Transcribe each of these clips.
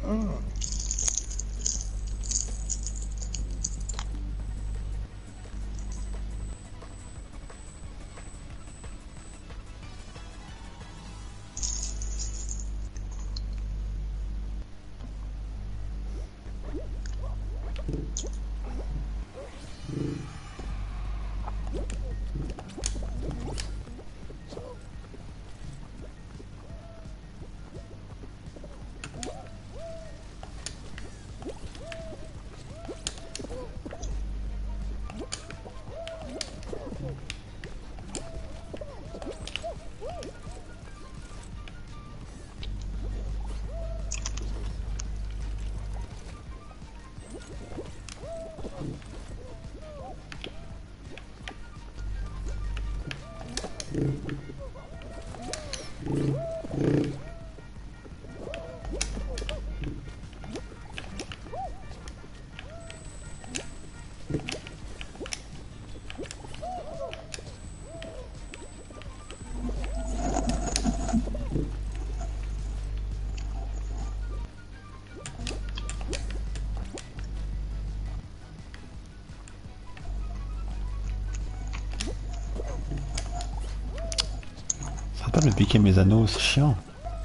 Ça va pas me piquer mes anneaux, c'est chiant.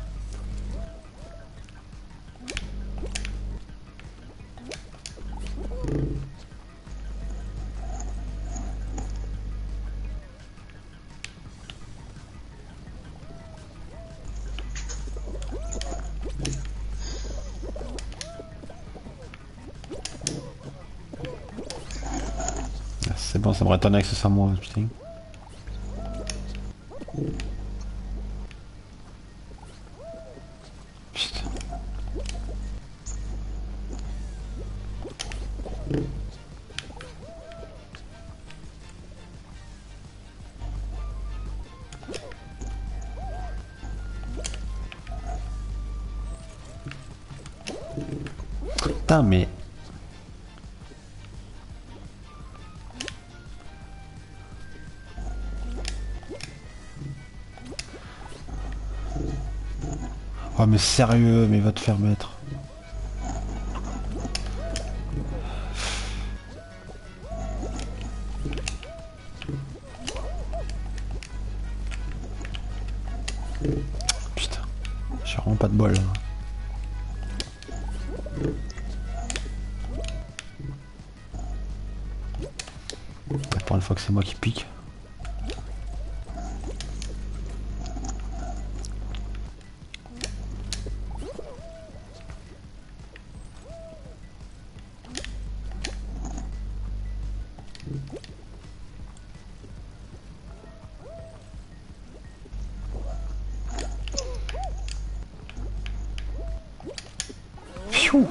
C'est bon, ça me étonné que ce soit moi, putain. Putain. Putain, mais... Oh mais sérieux, mais va te faire mettre. Putain, j'ai vraiment pas de bol là. Pour une fois que c'est moi qui pique. Pfiou.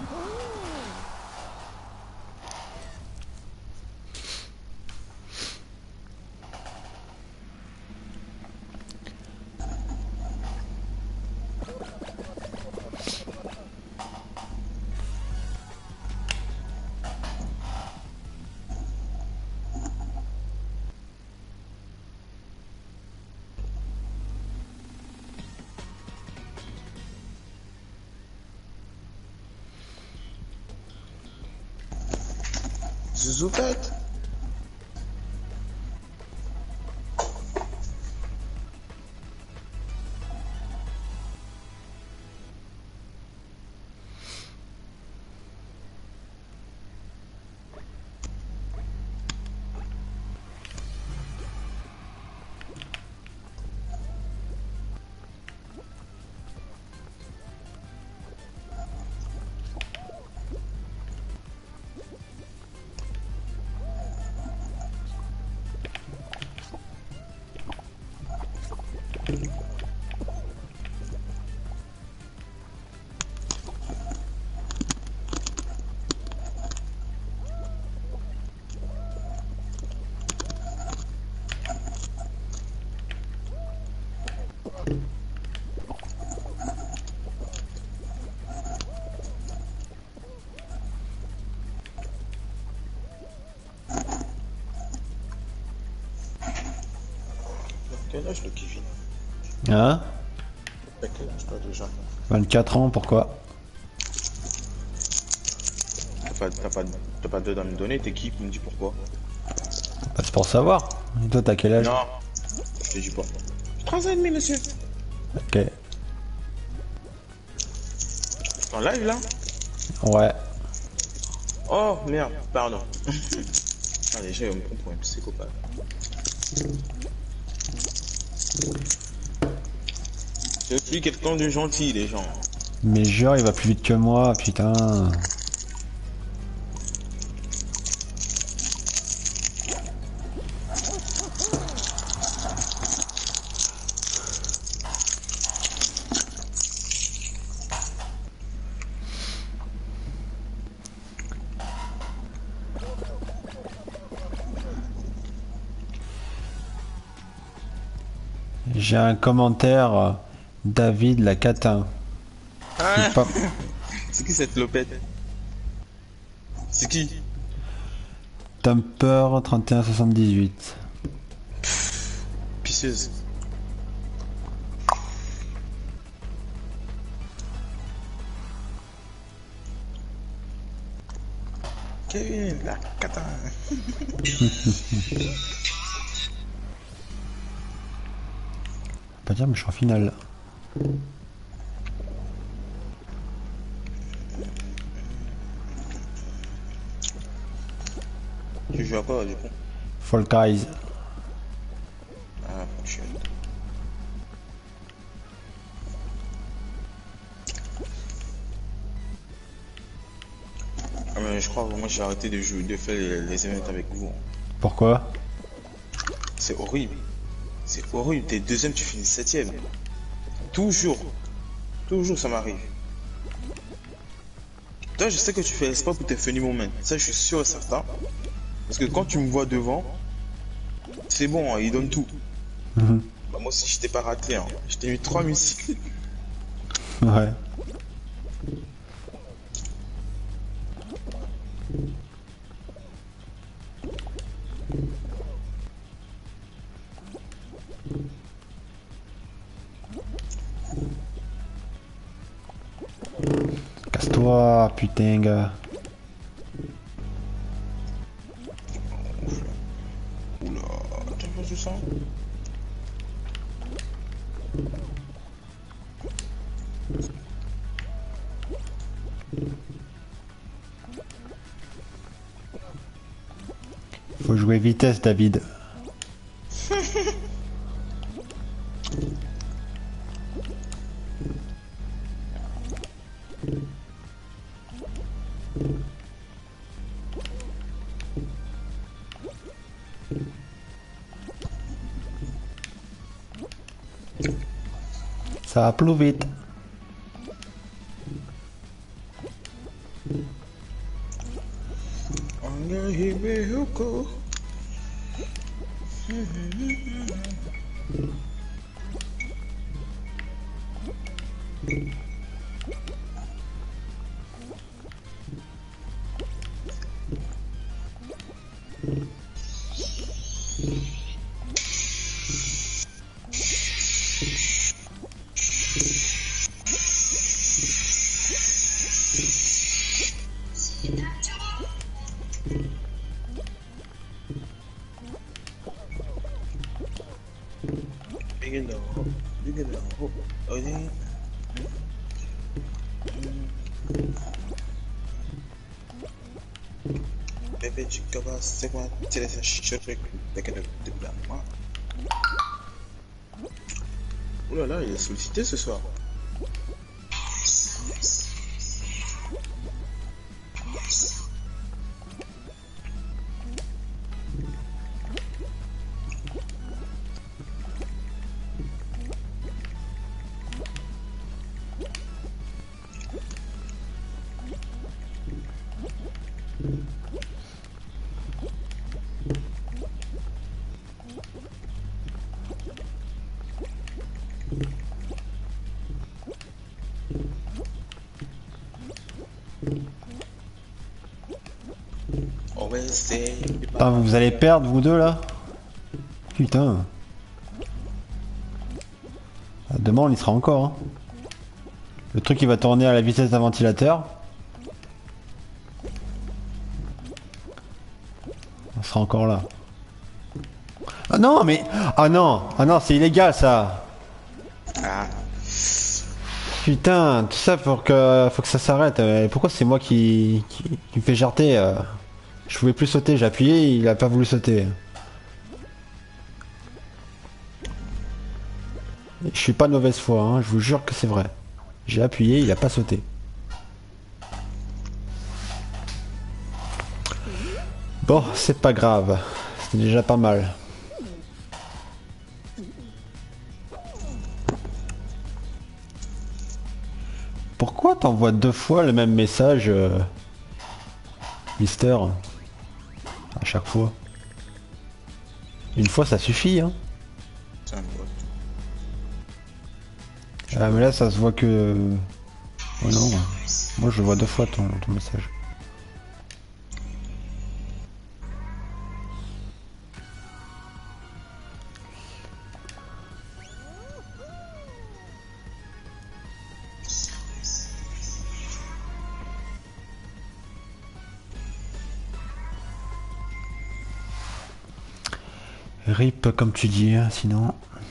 Zouzoupette. Quel âge le Kevin? Hein? T'as quel âge toi déjà? 24 ans, pourquoi? t'as pas d'heure à me donner, t'es qui me dis pourquoi? Bah, c'est pour savoir. Et toi, t'as quel âge? Non, je te dis pas. 3 ans et demi, monsieur. Ok. En live là? Ouais. Oh merde, pardon. Ah, déjà, on me prend pour un psychopathe. Je suis quelqu'un de gentil, les gens. Mais genre, il va plus vite que moi, putain. J'ai un commentaire, David la catin. Ah, Pas... c'est qui cette lopette? C'est qui? Tumper 3178. Pisseuse. Kevin, la cata. Pas dire, mais je suis en finale. Tu joues à quoi du coup? Fall Guys. Ah, je... Ah, mais je crois que moi j'ai arrêté de jouer, de faire les events avec vous. Pourquoi? C'est horrible. C'est horrible. T'es deuxième, tu finis septième. Toujours. Toujours ça m'arrive. Toi, je sais que tu fais l'espoir pour tes funny moments. Ça, je suis sûr et certain. Parce que quand tu me vois devant, c'est bon, hein, il donne tout. Mhm. Bah, moi aussi, je t'ai pas raté. Hein. Je t'ai mis 3 musiques. Ouais. Casse-toi, putain, gars. Oula, t'as pas du sang? Faut jouer vitesse, David. Ça va plus vite. Bébé, tu commences, c'est quoi? Tu laisses un truc avec un déplacement. Oh là là, il est sollicité ce soir. On va essayer. Ah, vous allez perdre, vous deux, là? Putain. Demain, on y sera encore. Hein. Le truc, il va tourner à la vitesse d'un ventilateur. sera encore là. Ah non, mais... Ah non, c'est illégal, ça. Ah, Putain, tout ça pour que... Faut que ça s'arrête. Pourquoi c'est moi qui me fait jarter Je pouvais plus sauter, j'ai appuyé, il a pas voulu sauter. Je suis pas de mauvaise foi, hein, je vous jure que c'est vrai. J'ai appuyé, il a pas sauté. Bon, c'est pas grave. C'est déjà pas mal. Pourquoi t'envoies 2 fois le même message, Mister? À chaque fois. Une fois ça suffit, hein. c'est un bot. Ah mais là ça se voit que... Oh non. Moi je vois 2 fois ton message. RIP comme tu dis, hein, sinon...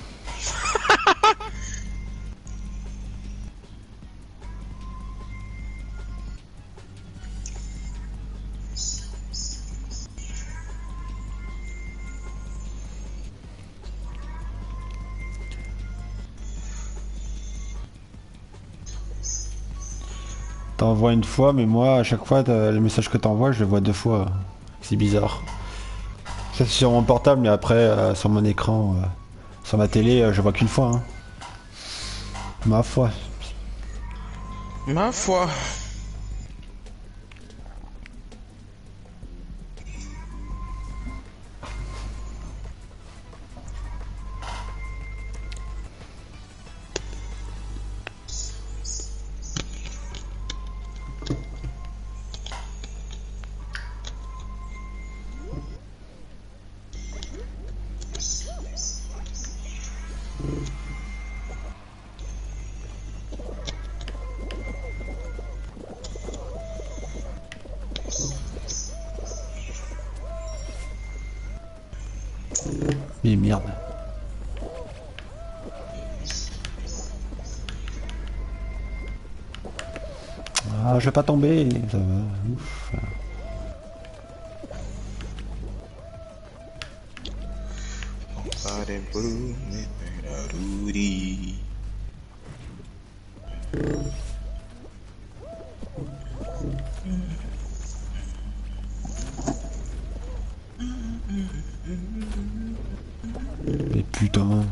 T'envoies une fois, mais moi à chaque fois le message que t'envoies je le vois 2 fois. C'est bizarre. Ça c'est sur mon portable, mais après sur mon écran, sur ma télé, je vois qu'une fois. Hein. Ma foi. Ma foi. Mais merde. Ah, je vais pas tomber. Ça va. Ouf. Pare Bruno, Ruri. Mais putain.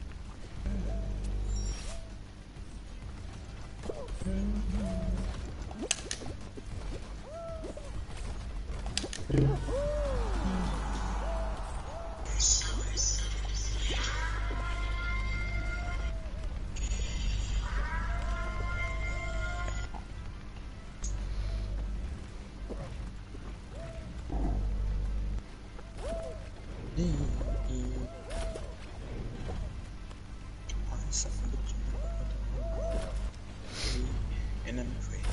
And I'm afraid.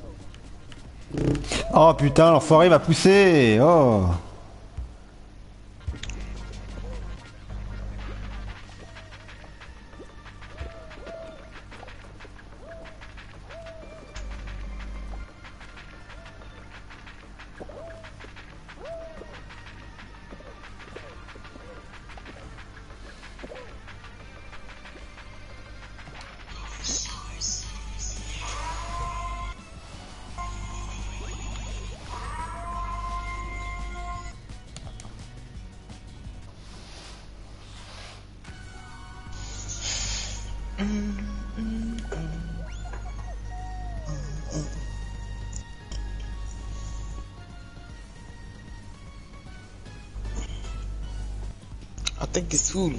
Oh putain, l'enfoiré m'a poussé. Oh. T'es qui saoule.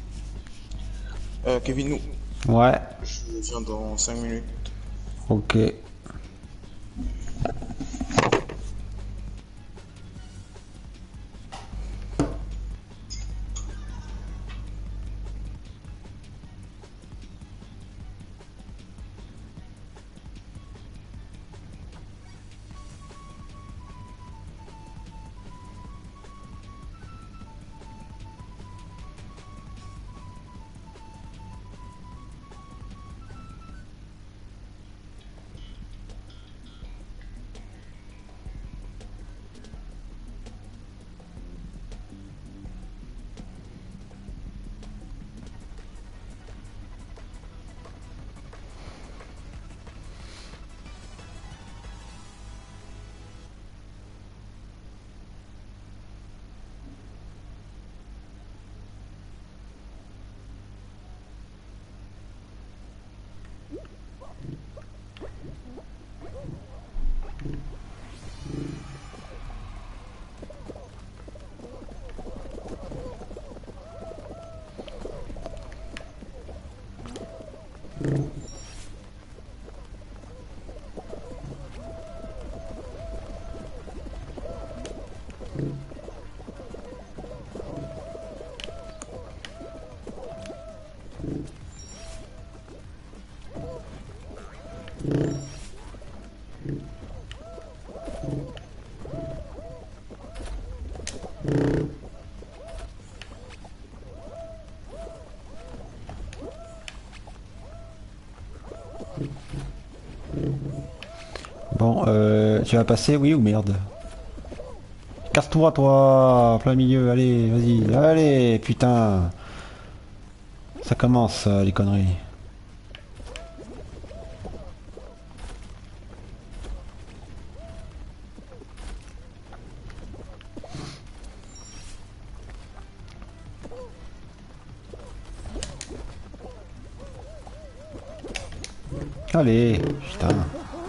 Kevin, nous. Ouais, Je viens dans 5 minutes. ok. Bon, tu vas passer, oui ou merde? Casse-toi, toi, plein milieu, allez, vas-y, allez, putain. Ça commence, les conneries. Allez, putain.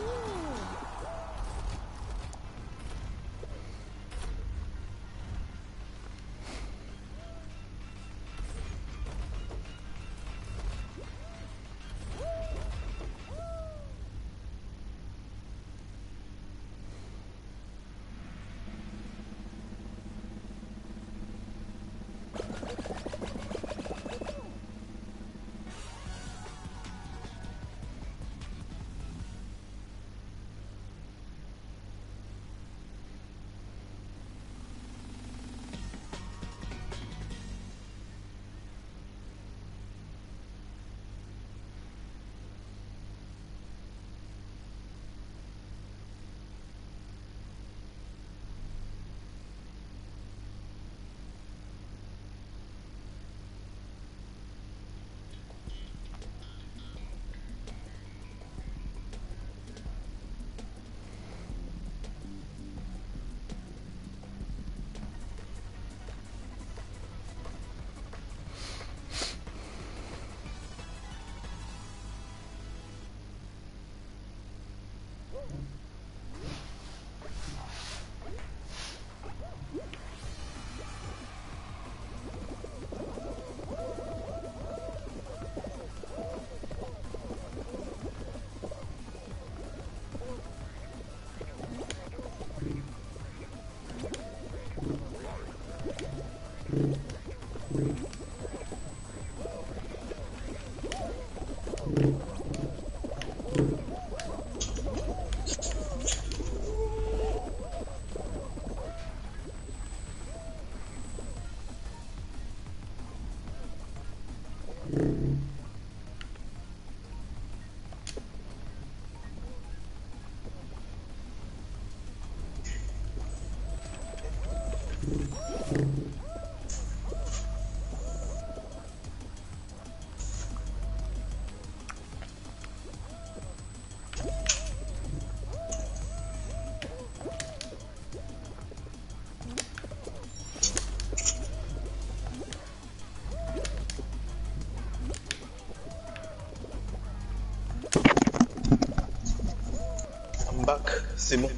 I'm back, c'est bon.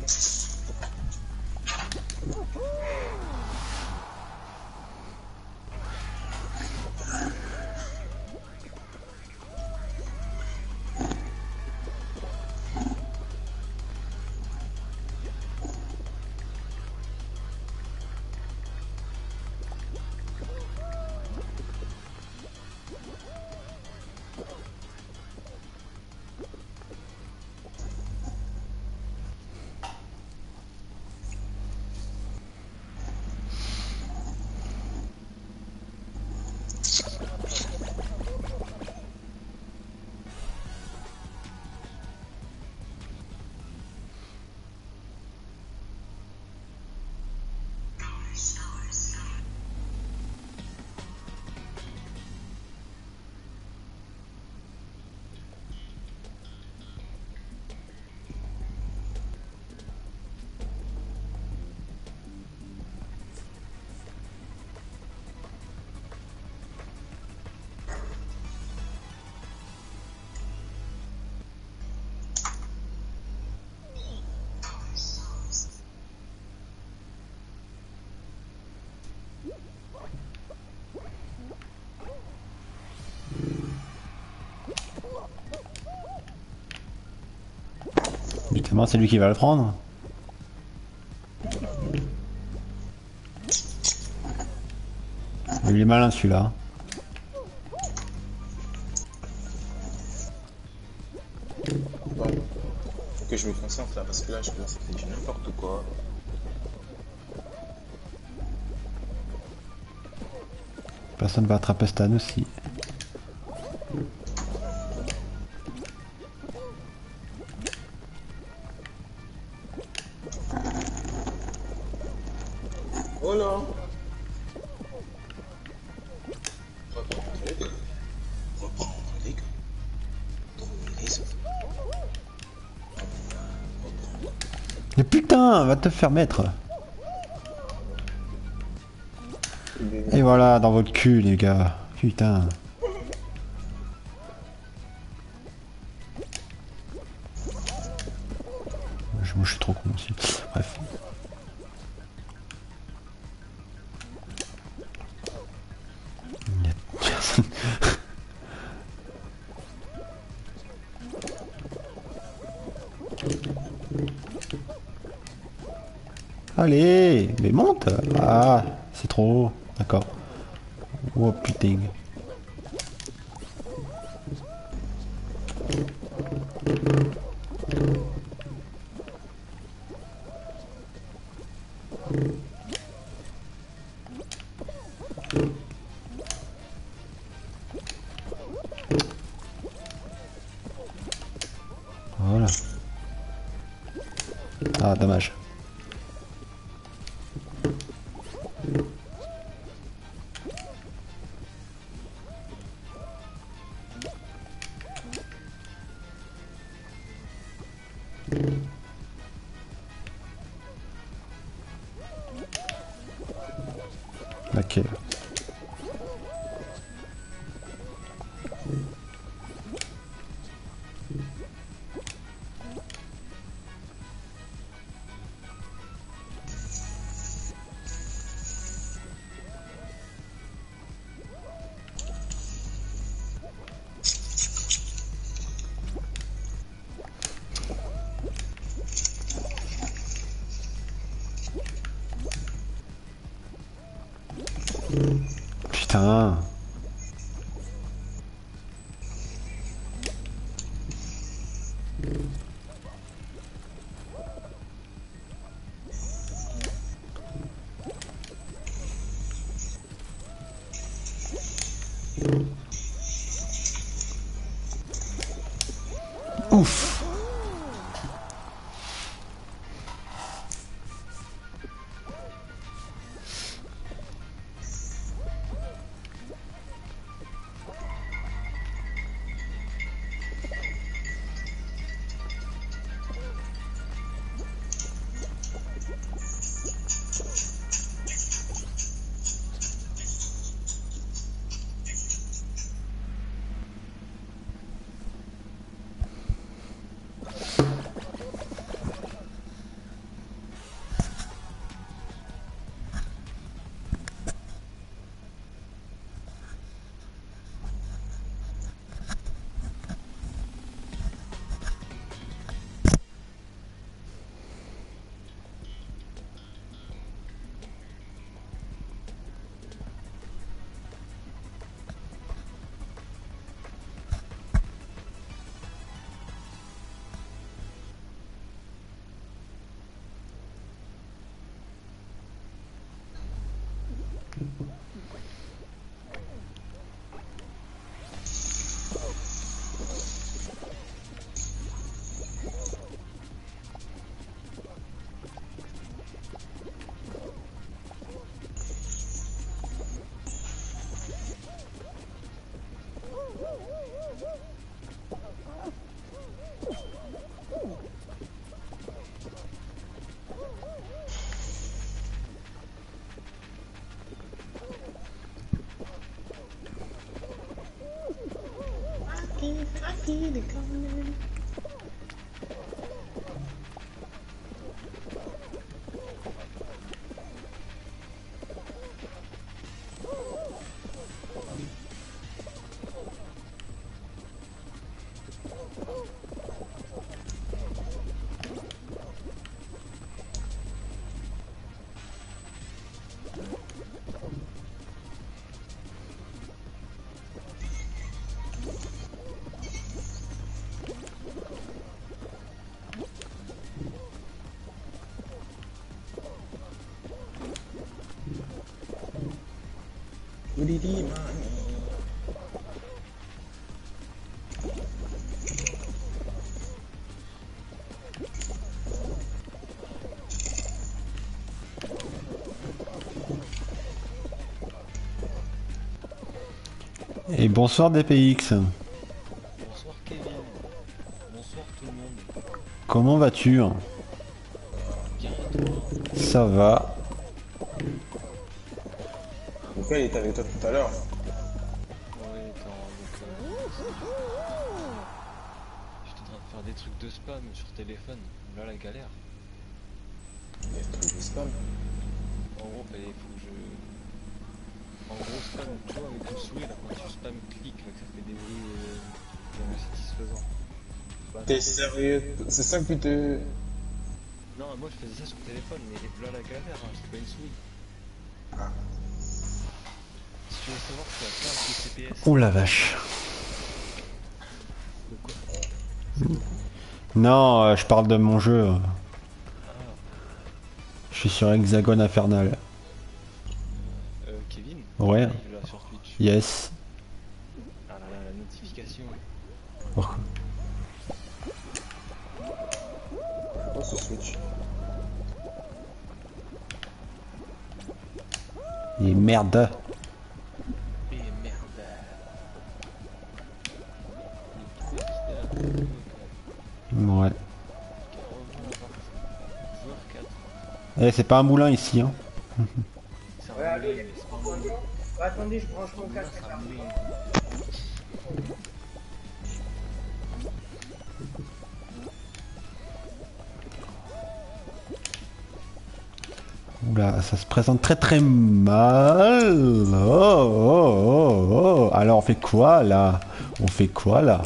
Forcément, c'est lui qui va le prendre. Il est malin celui-là. Bon, faut que je me concentre là parce que là je commence à faire n'importe quoi. Personne va attraper Stan aussi. Oh là. Mais putain, va te faire mettre. Et voilà, dans votre cul les gars. Putain. Moi je suis trop con aussi. Bref. Il y a personne. Allez, mais monte. Ah, c'est trop haut. D'accord. Oh putain. Voilà. Ah, dommage. Ok. Putain. Ouf. Et bonsoir DPX. Bonsoir Kevin. Bonsoir tout le monde. Comment vas-tu? Bien et toi? Ça va. Donc elle était avec toi tout à l'heure. Ouais, attends, j'étais en train de faire des trucs de spam sur téléphone. Là la galère. Il y a des trucs de spam. En gros, il faut que je... En gros spam, tu vois, avec le souris là, quand tu spam clic, là, que ça fait des bruits vraiment satisfaisants. Bah, T'es sérieux? C'est ça que te... non, moi je faisais ça sur téléphone, mais là la galère, hein, c'est pas une souris. Ah. Si tu veux savoir, c'est à faire un CPS. Oh la vache. De quoi? Non, je parle de mon jeu. Ah, Je suis sur Hexagone Infernal. Kevin? Ouais. Live, là sur Twitch. Yes. Ah là là, la notification. Pourquoi? Oh, ce switch. Et merde. Et merde. Ouais. Joueur 4. Eh, c'est pas un moulin ici, hein. C'est un Ouais, allô, moulin, il y a mais des c'est pas un moulin. Attendez, je branche mon casque. C'est un moulin. Oula, ça se présente très très mal. Oh, oh, oh, oh. Alors on fait quoi là? On fait quoi là?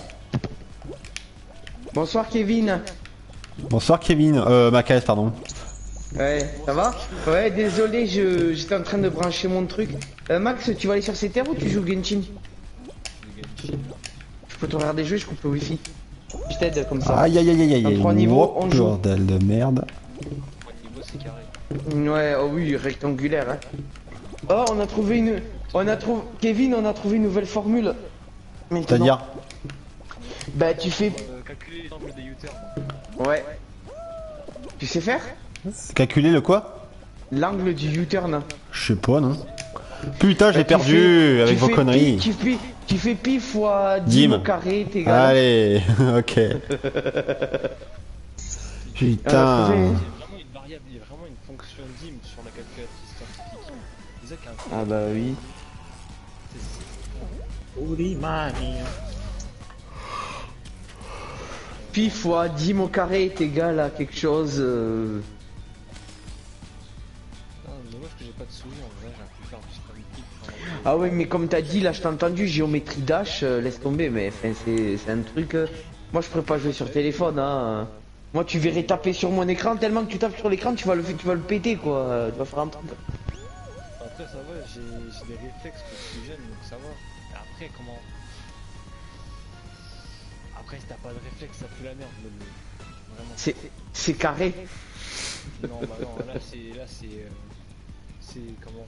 Bonsoir Kevin. Bonsoir Kevin, Macaes pardon. Ouais, ça va? Ouais, désolé, j'étais en train de brancher mon truc. Max, tu vas aller sur ces terres ou tu joues Genshin? Le Genshin. Je peux te regarder jouer, je coupe le wifi. Je t'aide comme ça. Aïe aïe aïe aïe En aïe. 3 niveaux, Oh, on joue. bordel de merde. Point de niveau, c'est carré. Ouais, oh oui, rectangulaire. Hein. Oh, on a trouvé une... Kevin, on a trouvé une nouvelle formule. Maintenant. C'est-à-dire? Bah tu fais... Calculer les angles des U-turns. Ouais. Tu sais faire? Calculer le quoi? L'angle du U-turn. Je sais pas non. Putain j'ai Bah, tu perdu fais- avec tu vos fais conneries. tu fais pi fois 10 Dim. au carré, t'es égal. Allez, ok. Putain. trouvé. Il y a vraiment une variable, il y a vraiment une fonction dim sur la calculatrice scientifique. C'est ça qui est incroyable. Ah bah oui. Pi fois 10 au carré est égal à quelque chose... Ah, dommage que j'ai pas de souris, en vrai, j'aurais pu faire du spam click. Ah ouais, mais comme t'as dit, là je t'ai entendu, géométrie dash, laisse tomber, mais enfin, c'est un truc... Moi je pourrais pas jouer sur téléphone, hein. Moi tu verrais taper sur mon écran, tellement que tu tapes sur l'écran, tu vas le péter quoi, tu vas faire un truc. Après, ça va, j'ai des réflexes que je suis jeune, donc ça va. Et après, comment... Après, si t'as pas de réflexe, ça pue la merde, le Vraiment. C'est carré. Non, bah non, là c'est comment?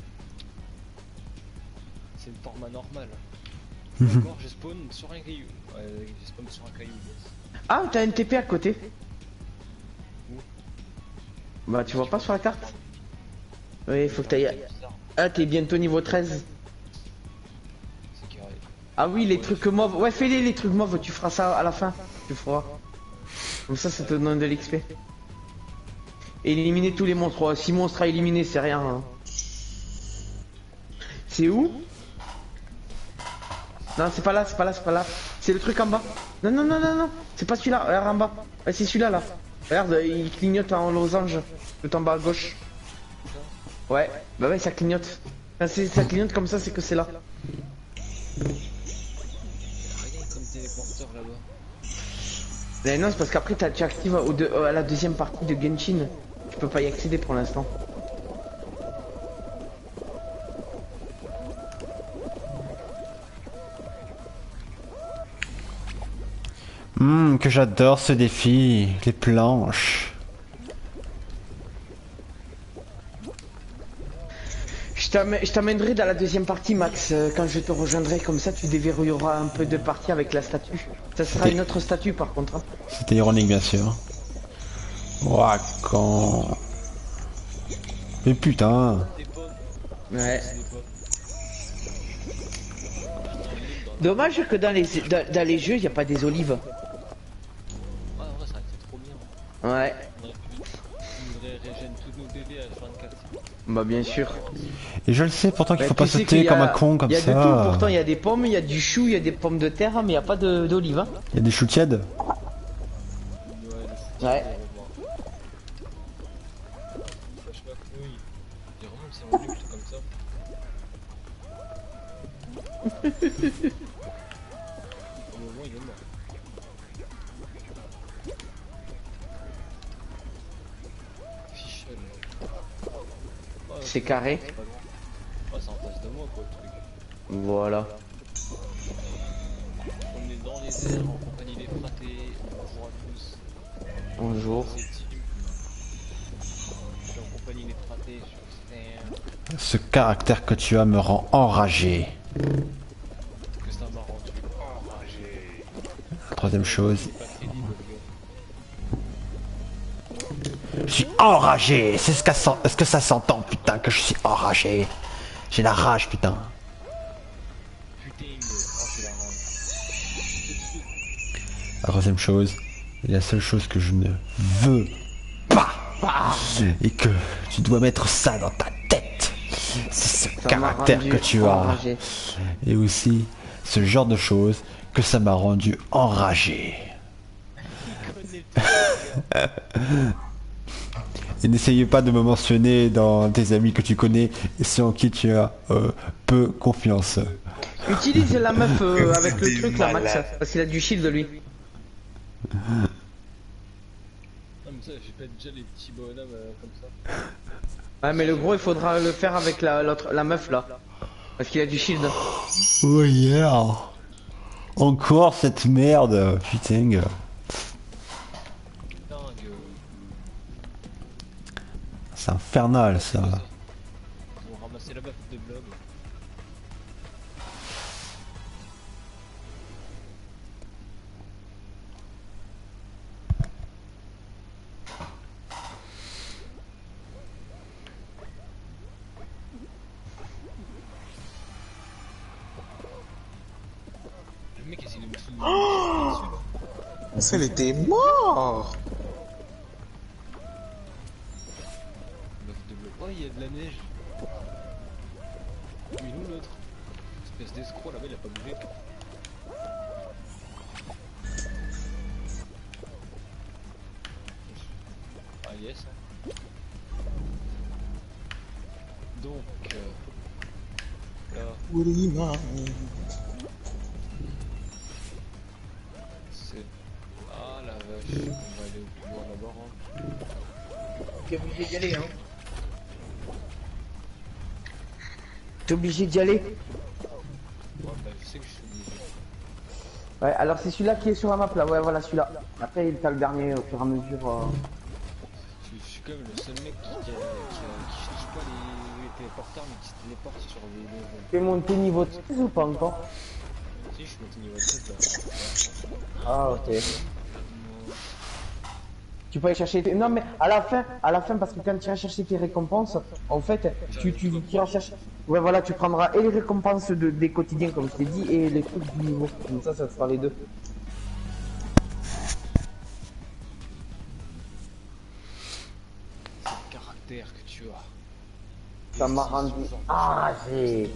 C'est le format normal. Encore, je spawn sur un caillou. Ouais, je spawn sur un caillou. Yes. Ah, t'as un TP à côté. Où? Bah tu vois pas sur la carte? Oui, faut que t'ailles... Bizarre, Ah, t'es bientôt niveau 13. c'est carré. Ah oui, les trucs mauves. Ouais, fais-les, les trucs mauves, tu feras ça à la fin. Tu feras. Comme ça te donne de l'XP. Éliminer tous les monstres. Oh, 6 monstres à éliminer, c'est rien. Hein. C'est où? Non, c'est pas là, c'est pas là, c'est pas là. C'est le truc en bas. Non, non, non, non, non. C'est pas celui-là. Regarde en bas. Ouais, c'est celui-là, là. Regarde, il clignote en losange. Tout en bas à gauche. Ouais, bah ouais, ça clignote. Quand ça clignote comme ça, c'est que c'est là. Y'a rien comme téléporteur là-bas. Mais non, c'est parce qu'après tu actives à la deuxième partie de Genshin. Tu peux pas y accéder pour l'instant. Que j'adore ce défi, les planches. Je t'amènerai dans la deuxième partie, Max, quand je te rejoindrai, comme ça tu déverrouilleras un peu de partie avec la statue. Ça sera une autre statue par contre. Hein. C'était ironique bien sûr. Ouah, quand... Mais putain. Des pommes, Ouais. c'est des pommes. Dommage que dans les jeux, il n'y a pas des olives. Ouais, en vrai, ça aurait été trop bien. Ouais. On devrait régène tous nos bébés à 24. Bah bien sûr. Et je le sais pourtant qu'il Bah, faut tu pas sais sauter qu'il y a- comme un con comme Il y a ça. de tout, pourtant il y a des pommes, il y a du chou, il y a des pommes de terre, mais il n'y a pas d'olives. Hein. Il y a des choux tièdes. Ouais, le foot, Ouais. je sais pas couille. Il remonte ses menus, tout comme ça. Au moment, il est mort. Fichel. Ouais, C'est carré. c'est pas loin. Ouais, c'est en face de moi, quoi, le truc. Voilà. On est dans les airs en compagnie des fratés. Bonjour à tous. Bonjour. C'est Tim. Je suis en compagnie des fratés sur Stan. Ce caractère que tu as me rend enragé. Que ça m'a rendu enragé. Troisième chose. C'est pas crédible, le gars. Je suis enragé. C'est est-ce que ça s'entend putain que je suis enragé. J'ai la rage putain. Putain de... Oh, j'ai la rage. La troisième chose. Et la seule chose que je ne veux pas. Et que tu dois mettre ça dans ta tête. C'est ce Ça m'a caractère rendu que tu as. enragé. Et aussi ce genre de choses que ça m'a rendu enragé. Et n'essayez pas de me mentionner dans tes amis que tu connais et ceux en qui tu as peu confiance. Utilise la meuf avec le truc là, Max, parce qu'il a du shield lui. Ah, mais ça, j'ai pas déjà les petits bonhommes comme ça. Ouais, mais le gros, il faudra le faire avec la meuf là. Parce qu'il a du shield. Oh yeah. Encore cette merde, putain. Dingue. C'est infernal ça. Ils ont ramassé la meuf de blog. Le mec essaie de me foutre. Ça, elle était mort. Meuf de blog. Oh, il y a de la neige. Mais où l'autre? Espèce d'escroc là-bas, il a pas bougé. Ah yes. Donc là, Oui, non. c'est... Ah la vache, on va aller au plus loin d'abord. Hein. T'es obligé d'y aller, hein. T'es obligé d'y aller. Ouais, bah je sais que je suis obligé. Ouais, alors c'est celui-là qui est sur la map là, ouais, voilà celui-là. Après, t'as le dernier au fur et à mesure. Je suis quand même le seul mec qui cherche pas les téléporteurs mais qui se téléporte sur les levels. T'es monté niveau 13 ou pas encore? Si, je suis monté niveau 13 là. Ah, ok. Tu peux aller chercher tes... Non mais à la fin, parce que quand tu iras chercher tes récompenses, en fait, tu iras chercher... Ouais voilà, tu prendras et les récompenses des quotidiens comme je t'ai dit, et les trucs du niveau. Comme ça te fera les deux. C'est le caractère que tu as. Ça m'a rendu enragé.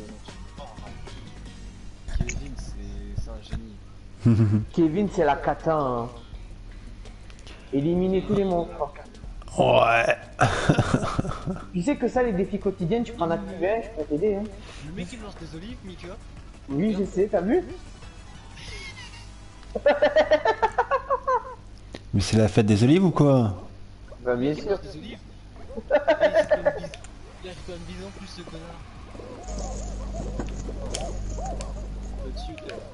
Kevin, c'est un génie. Kevin, c'est la cata. Hein. Éliminer tous les monstres. Ouais. Tu sais que ça, les défis quotidiens, tu peux en activer un, je peux t'aider. Hein. Le mec il lance des olives, Mika. Oui, je sais, t'as vu? Mais c'est la fête des olives ou quoi? Bah bien Il sûr. lance des olives. Il arrive comme une bise en plus ce connard. Là-dessus, t'es...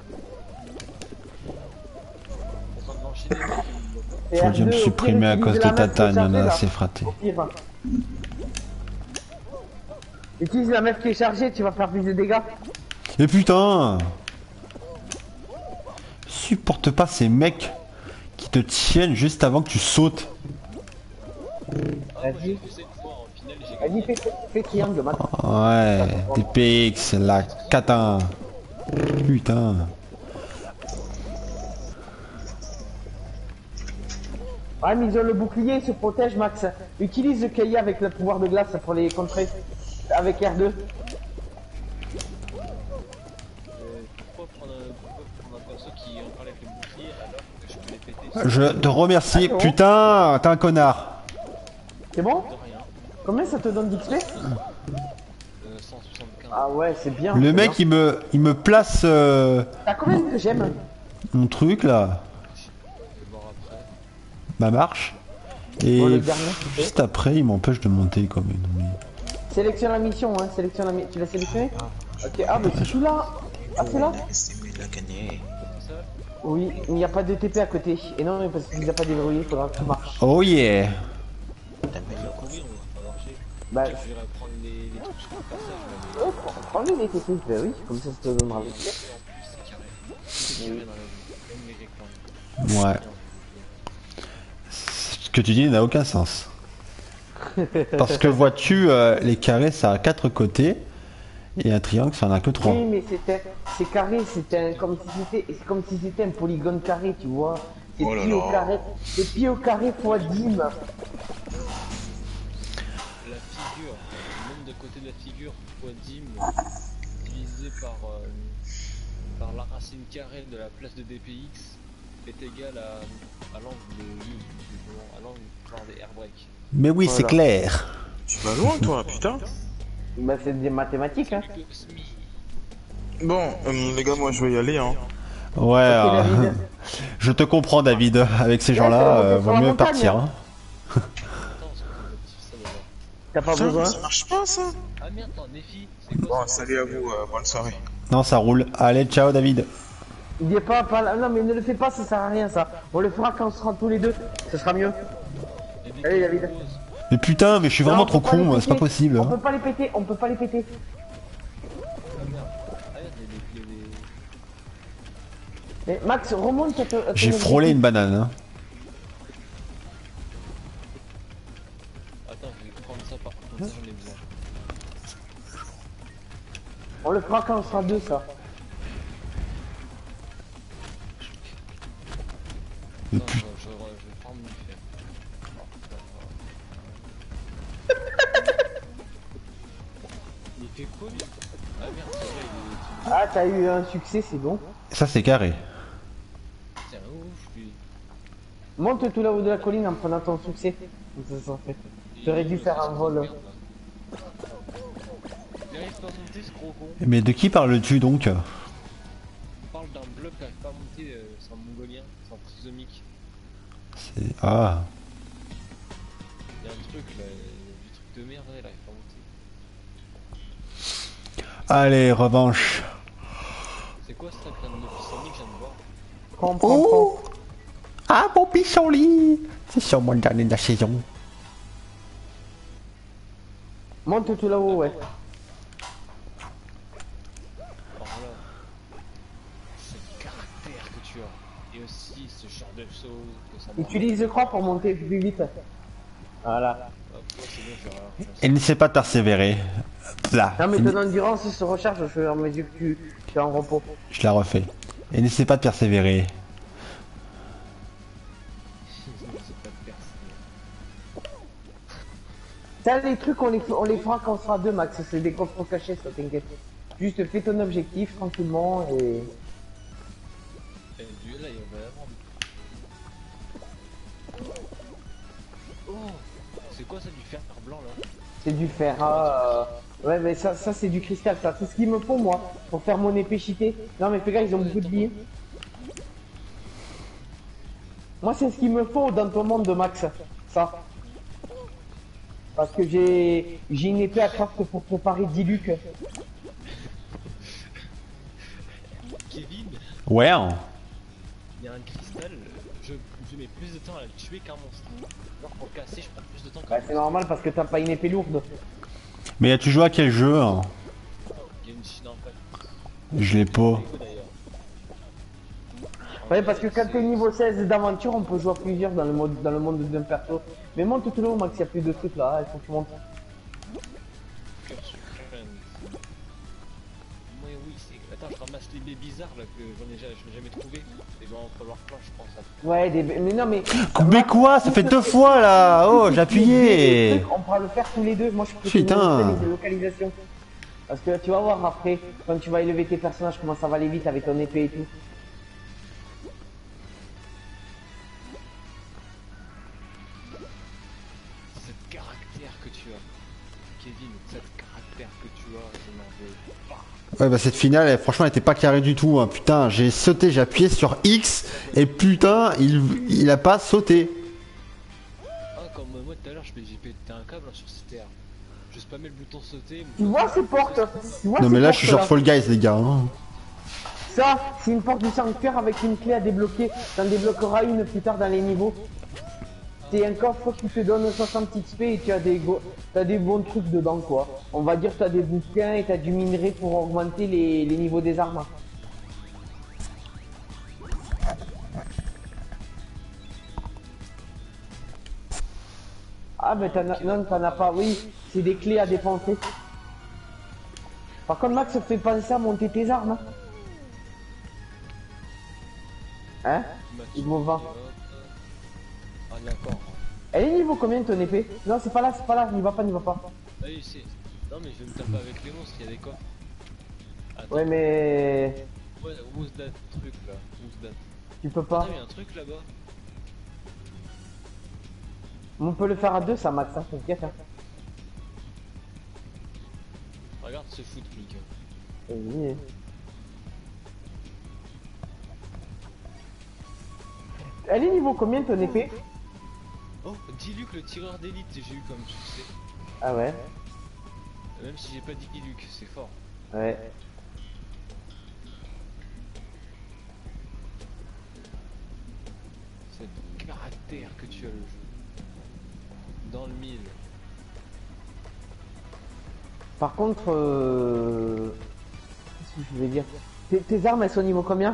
En train de l'enchaîner, le mec, il me voit pas. Faut dû me supprimer à cause de Tatane, il y en a assez fraté. Au pire. Utilise la meuf qui est chargée, tu vas faire plus de dégâts. Mais putain! Supporte pas ces mecs qui te tiennent juste avant que tu sautes. Vas-y. Cette fois, en finale, j'ai gagné. Vas-y, fais triangle, Max. Ouais, TPX, la catin. Putain. Ouais, mais ils ont le bouclier, ils se protègent, Max. Utilise le Kaya avec le pouvoir de glace pour les contrer. Avec R2. Pourquoi prendre un perso qui en parle avec le bouclier alors que je peux les péter Je te remercie. Putain, t'es un connard. C'est bon? de rien? Combien ça te donne d'XP? 175. Ah ouais, c'est bien. Le c'est mec, bien. il me place T'as combien de j'aime? mon truc là, Je vais voir après. ma marche. Bon, Et le dernier, tu fais. juste après, il m'empêche de monter quand même. Mais- Sélectionne la mission, hein. Sélectionne la Tu l'as sélectionné? Ok, ah, mais c'est celui-là. Ah, c'est là? C'est mieux de la gagner. Ça, Oui, mais il n'y a pas de TP à côté. Et non, mais parce qu'il a pas déverrouillé, il faudra que tout marche. Oh yeah. courir, on va marcher. Bah, Je vais reprendre les trucs sur le passage. ouais, prends-les les TP. Bah oui, comme ça te donnera le Mais en plus, c'est carré. C'est carré dans la vie. Même les rectangles. Ouais. Ce que tu dis n'a aucun sens. Parce que vois-tu, les carrés ça a 4 côtés et un triangle ça en a que 3. Oui, mais c'est carré, c'est comme si c'était un polygone carré, tu vois. C'est Oh là pi au là. carré, c'est pi au carré fois 10. La figure, le nombre de côtés de la figure fois 10 divisé par la racine carrée de la place de DPX est égal à l'angle de à l'angle genre des airbreaks. Mais oui, c'est Voilà. clair. Tu vas loin, toi, putain. Bah c'est des mathématiques, hein. Bon, les gars, moi, je vais y aller, hein. Ouais, David. je te comprends David, avec ces Ouais, gens-là, c'est la vaut montagne, mieux hein. partir. Hein. Attends, c'est quoi l'objectif ça d'abord? T'as pas Putain, besoin. ça marche pas, ça. Ah merde, attends, défi, c'est quoi Bon, ça? salut à vous, bonne soirée. Non, ça roule. Allez, ciao David. Il est pas là. Non, mais ne le fais pas, ça sert à rien, ça. On le fera quand on sera tous les deux. Ce sera mieux. Les défis Allez, David. proposent. Mais putain, mais je suis vraiment Non, on trop peut pas les con, c'est pas péter. possible. On Hein. peut pas les péter, on peut pas les péter. Ah merde, ah merde, Mais Max, remonte à ton J'ai objectif. frôlé une banane. Hein. Attends, je vais prendre ça par contre, ça j'en ai besoin. On le fera quand on sera deux, ça. Attends, je vais prendre du fer. Il fait quoi lui? Ah merde, c'est vrai, il est... Ah, t'as eu un succès, c'est bon. Ça, c'est carré. C'est un ouf lui. Monte tout là-haut de la colline en prenant ton succès. Ça, ça fait. J'aurais dû faire un vol. Merde, là. Il arrive pas à monter ce gros con. Mais de qui parles-tu donc? On parle d'un bloc qui arrive pas à monter, c'est un mongolien, c'est un trisomique. C'est- Ah. Il y a un truc là, du truc de merde, là, il arrive pas à monter. Allez, revanche. C'est quoi ça, plein de trisomique, je viens de voir? Prends. Oh Ah, mon pissenlit. C'est sûrement le dernier de la saison. Monte tout là-haut, ouais. Alors là, c'est le caractère que tu as. Et aussi ce genre de choses que ça marche. Utilise le croix pour monter plus vite. Voilà. Hop, ouais, c'est bon, je vais avoir. Et n'essaie pas de persévérer. Là, Non, mais ton endurance se recharge au fur et à mesure que tu es en repos. je la refais. Et n'essaie pas de persévérer. C'est pas de percer. Ça, les trucs, on les fera quand on sera deux, Max. C'est des coffres cachés, ça t'inquiète. Juste fais ton objectif tranquillement et. Et du là, il va y avoir. Oh, c'est quoi ça du fer blanc là? C'est du fer. Ah, ouais, mais ça c'est du cristal, ça. C'est ce qu'il me faut, moi, pour faire mon épée cheatée. Non, mais fais gars, ils ont beaucoup de billes. Moi, c'est ce qu'il me faut dans ton monde de Max. Ça. Parce que j'ai une épée à craft pour préparer Diluc. Kevin, Ouais. Hein. il y a un cristal, je mets plus de temps à le tuer qu'un monstre. Alors pour le casser, je prends plus de temps qu'un Bah, c'est normal parce que t'as pas une épée lourde. Mais tu joues à quel jeu hein? Genshin Impact. Je l'ai pas. Lego, d'ailleurs. Ouais, parce que quand t'es niveau 16 d'aventure, on peut jouer à plusieurs dans le monde d'un perso. Mais monte tout le long, Max, il y a plus de trucs là, il faut que tu montes. Cœur suprême. Ouais, oui, c'est. Attends, je ramasse les baies bizarres là que je n'ai jamais trouvé. Il va en falloir plein, je pense. Ouais, mais non, mais. Mais quoi? Ça fait 2 fois là! Oh, j'ai Les appuyé! trucs, on pourra le faire tous les deux. Moi, je peux te Putain. montrer les localisations. Parce que tu vas voir après, quand tu vas élever tes personnages, comment ça va aller vite avec ton épée et tout. Cette caractère que tu as. Kevin, cette caractère que tu as, je n'en veux pas. Ouais, bah cette finale, franchement, elle était pas carrée du tout. Hein. Putain, j'ai sauté, j'ai appuyé sur X et putain, il a pas sauté. Ah, comme moi tout à l'heure, j'ai pété un câble hein, sur CTR. Je spammais le bouton sauter. Tu vois ces portes? Tu vois Non, ces mais là, je suis sur portes, Fall Guys, les gars. Hein. Ça, c'est une porte du sanctuaire avec une clé à débloquer. T'en débloqueras une plus tard dans les niveaux. C'est un coffre qui te donne 60 XP et tu as t'as des bons trucs dedans quoi. On va dire t'as des bouquins et t'as du minerai pour augmenter les niveaux des armes. Ah mais non t'en as pas, oui, c'est des clés à dépenser. Par contre Max fait penser à monter tes armes. Hein? Niveau 20. Ah d'accord. Elle est niveau combien ton épée? Non c'est pas là, n'y va pas. Ah oui, c'est. Non mais je vais me taper avec les monstres, il y a des coffres. Attends. Ouais mais... Ouais, où se date truc là? Où se date? Tu peux pas. Il y a un truc là-bas. On peut le faire à deux ça Max, hein, t'inquiète. Hein. Regarde ce foot click. Oui. Elle est niveau combien ton épée? Oh, Diluc le tireur d'élite, j'ai eu comme succès. Ah ouais? Même si j'ai pas dit Diluc, c'est fort. Ouais. Cette caractère que tu as le jeu. Dans le mille. Par contre, qu'est-ce que je voulais dire? Tes armes elles sont niveau combien?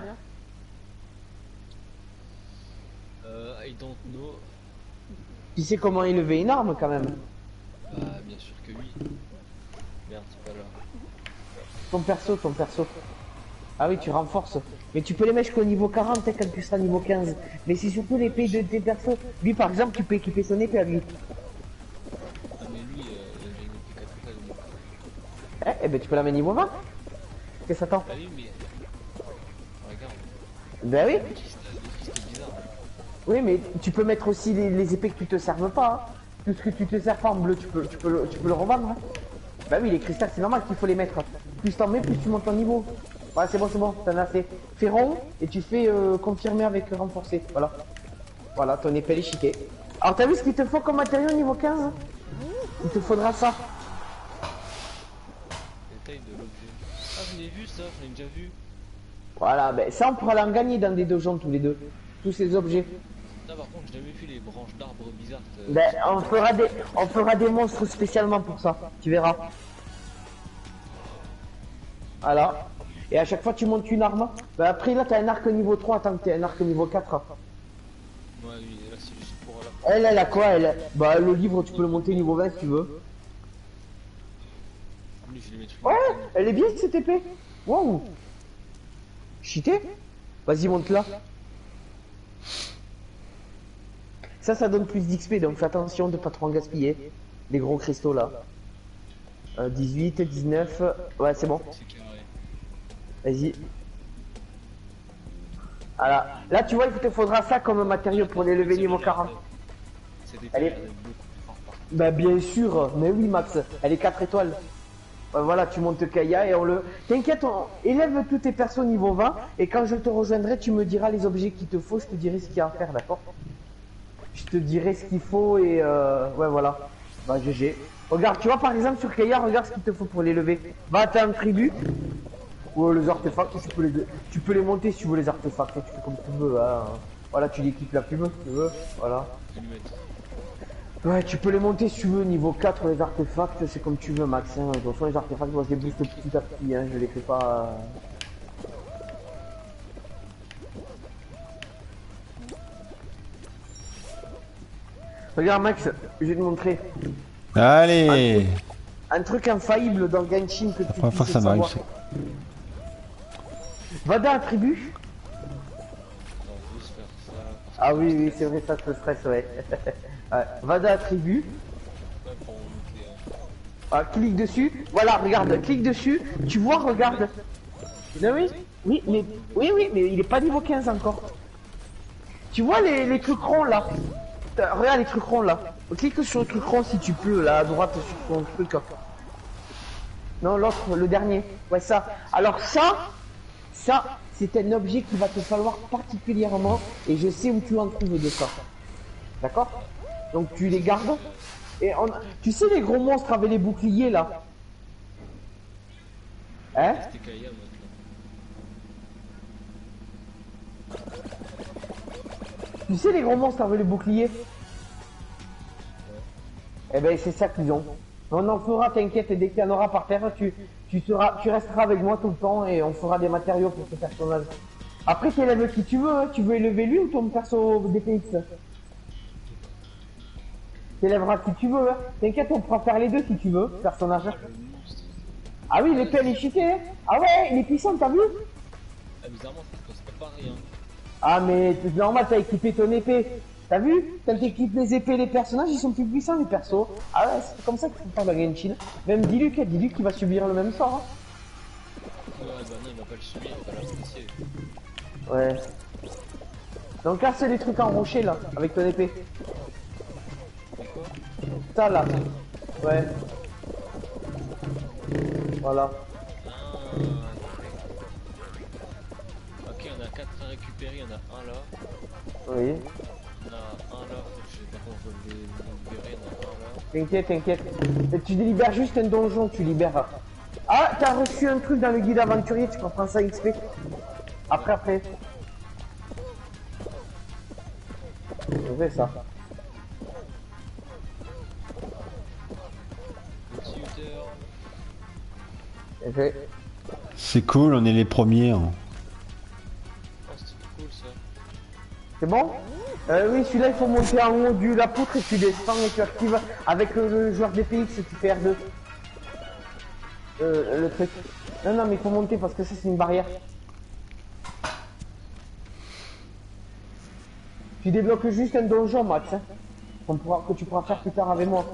I don't know. Tu sais comment élever une arme quand même? Bah, bien sûr que oui. Merde, c'est pas là. Ton perso. Ah oui, tu renforces. Mais tu peux les mettre jusqu'au niveau 40 hein, quand tu seras niveau 15. Mais c'est surtout l'épée de tes persos. Lui par exemple, tu peux équiper son épée à lui. Ah, mais lui, il avait une épée capitale. Eh ben tu peux la mettre niveau 20. Qu'est-ce que ça t'attend? Ah oui, mais. Regarde, Ben oui. c'était bizarre. Oui, mais tu peux mettre aussi les épées que tu te serves pas. Hein. Tout ce que tu te sers pas en bleu, tu peux le revendre. Hein. Bah oui, les cristals, c'est normal qu'il faut les mettre. Plus t'en mets, plus tu montes ton niveau. Voilà, c'est bon, t'en as fait. Fais rond et tu fais confirmer avec renforcer. Voilà. Voilà, ton épée est chiquée. Alors t'as vu ce qu'il te faut comme matériau niveau 15? Il te faudra ça. Détail de l'objet. Ah, je l'ai vu ça, je l'ai déjà vu. Voilà, ben ça on pourra l'en gagner dans des donjons tous les deux. Tous ces objets. Ah, par contre, j'ai jamais vu les branches d'arbres bizarres. Ben on fera des monstres spécialement pour ça. Tu verras. Voilà. Et à chaque fois tu montes une arme. Ben après là t'as un arc niveau 3 tant que t'es un arc niveau 4. Ouais, oui, là c'est juste pour la. Elle a quoi elle? Bah le livre tu peux le monter niveau 20 si tu veux. Lui, je vais les mettre Ouais, elle est bien cette épée. Waouh. Cheaté. Vas-y monte-la. Ça donne plus d'XP donc fais attention de pas trop en gaspiller. Les gros cristaux là. 18, 19. Ouais c'est bon. C'est carré. Vas-y. Voilà. Là tu vois il te faudra ça comme matériau pour l'élever niveau 40. C'est des Allez. elle est beaucoup plus fort par contre. Bah bien sûr, mais oui Max, elle est 4 étoiles. Voilà, tu montes Kaya et on le... T'inquiète, on élève tous tes persos niveau 20 et quand je te rejoindrai, tu me diras les objets qu'il te faut, je te dirai ce qu'il y a à faire, d'accord? Je te dirai ce qu'il faut et ouais voilà. Bah GG. Regarde, tu vois par exemple sur Kaya, regarde ce qu'il te faut pour l'élever. Va à ta tribu. Ou les artefacts, tu peux les monter si tu veux les artefacts, tu fais comme tu veux. Hein. Voilà, tu l'équipes la plus si tu veux. Voilà. Je vais lui mettre. Ouais, tu peux les monter si tu veux, niveau 4, les artefacts, c'est comme tu veux, Max. Hein. De toute façon, les artefacts, moi je les booste petit à petit, hein. Je les fais pas. Regarde, Max, je vais te montrer. Allez. Un truc infaillible dans Genshin que tu première fois que ça m'arrive. Va dans la tribu. On veut se faire ça. Ah oui, oui, c'est vrai, ça te stresse, ouais. Ouais, va dans la tribu. Ouais, pour monter, Ah, clique dessus. Voilà, regarde, clique dessus. Tu vois, regarde. Non, oui, oui, mais il est pas niveau 15 encore. Tu vois les trucs ronds là. Regarde les trucs ronds là. Clique sur le truc rond si tu peux, là à droite sur ton truc. Non, l'autre, le dernier. Ouais, ça. Alors ça, c'est un objet qui va te falloir particulièrement et je sais où tu en trouves de ça. D'accord? Donc tu les gardes. Et tu sais les gros monstres avec les boucliers là? Hein? C'était Kaya maintenant. Tu sais les gros monstres avec les boucliers? Eh ben c'est ça qu'ils ont. On en fera, t'inquiète, et dès qu'il y en aura par terre, tu resteras avec moi tout le temps et on fera des matériaux pour ce personnage. Après t'élèves qui tu veux, hein. Tu veux élever lui ou ton perso DPX? T'élèveras qui tu veux, hein. T'inquiète, on pourra faire les deux si tu veux, personnage. Ah oui, l'épée elle est cheatée, hein. Ah ouais, il est puissant, t'as vu? Ah, bizarrement, ça se passe pas rien. Ah mais c'est normal, t'as équipé ton épée. T'as vu? Quand t'équipes les épées, les personnages, ils sont plus puissants, les persos. Ah ouais, c'est comme ça qu'il faut faire la Genshin. Même Diluc, il va subir le même sort. Hein. Ouais, bah non, il va pas le subir, il va l'apprécier. Ouais. Donc là, c'est des trucs en rocher, là, avec ton épée. Mais quoi? Ça, là. Ouais. Voilà. Ah, ok, on a 4 à récupérer, il y en a un là. Oui. On a un là, je sais pas comment on peut les libérer, il y en a un là. T'inquiète, t'inquiète. Et tu libères juste un donjon, tu libères. Ah, t'as reçu un truc dans le guide aventurier, tu comprends ça XP. Après. Je fais ça. Petit Uther. Je fais. C'est cool, on est les premiers. Hein. Oh, c'est cool ça. C'est bon? Oui, celui-là, il faut monter en haut de la poutre et tu descends et tu actives avec le joueur DPX, tu fais R2. Le truc. Non, mais il faut monter parce que ça, c'est une barrière. Tu débloques juste un donjon, Max. Hein, que tu pourras faire plus tard avec moi.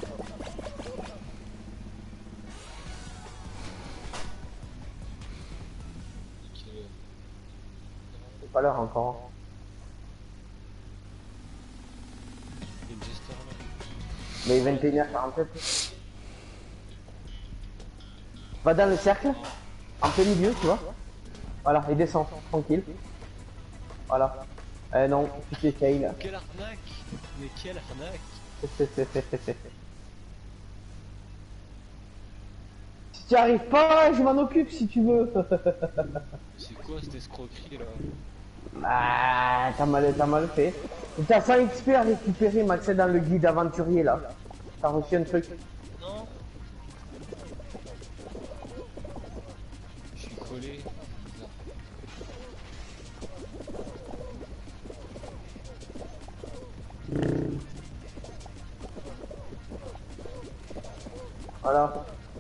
C'est pas l'heure encore. Hein. Il y a une Jester là. Mais 21h47. Va dans le cercle, en plein milieu, tu vois. Voilà, et descend, tranquille. Voilà. Non, tu t'essayes là. Quelle arnaque! Mais quelle arnaque! Si tu arrives pas, je m'en occupe si tu veux. C'est quoi cette escroquerie là? Ah, t'as mal fait. T'as 100 XP à récupérer, Max, dans le guide aventurier là. T'as reçu un truc. Non! Je suis collé. Voilà.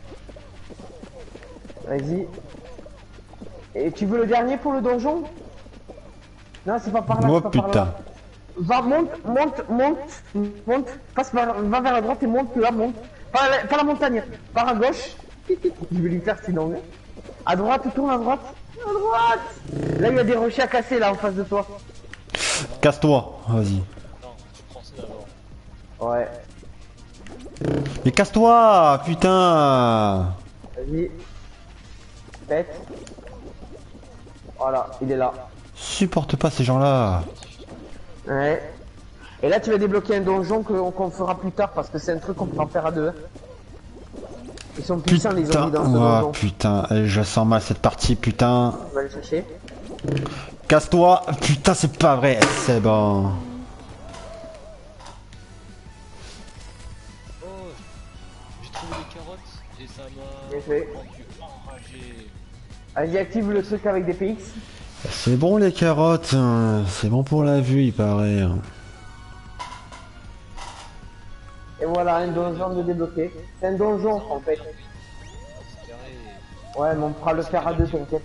Vas-y. Et tu veux le dernier pour le donjon? Non, c'est pas par là. Oh c'est pas par putain. là. Va, monte. Va vers la droite et monte là, monte. Par la montagne. Par à gauche. Je vais lui faire sinon. À droite, tourne à droite. À droite. Là, il y a des rochers à casser là en face de toi. Casse-toi, vas-y. Non, je prends ça d'abord. Ouais. Mais casse-toi, putain. Vas-y. Pète. Voilà, il est là. Supporte pas ces gens-là. Ouais. Et là, tu vas débloquer un donjon qu'on fera plus tard parce que c'est un truc qu'on pourra faire à deux. Hein. Ils sont puissants les zombies dans ce donjon. Oh putain, je sens mal cette partie, putain. On va le chercher. Casse-toi, putain, c'est pas vrai, c'est bon. trouvé les carottes et ça m'a Bien fait. rendu enragé. Vas-y, active le truc avec des PX. C'est bon les carottes, hein. C'est bon pour la vue, il paraît. Hein. Et voilà, un donjon de débloquer. C'est un donjon en fait. C'est carré. Ouais, mais on pourra le faire à deux, t'inquiète.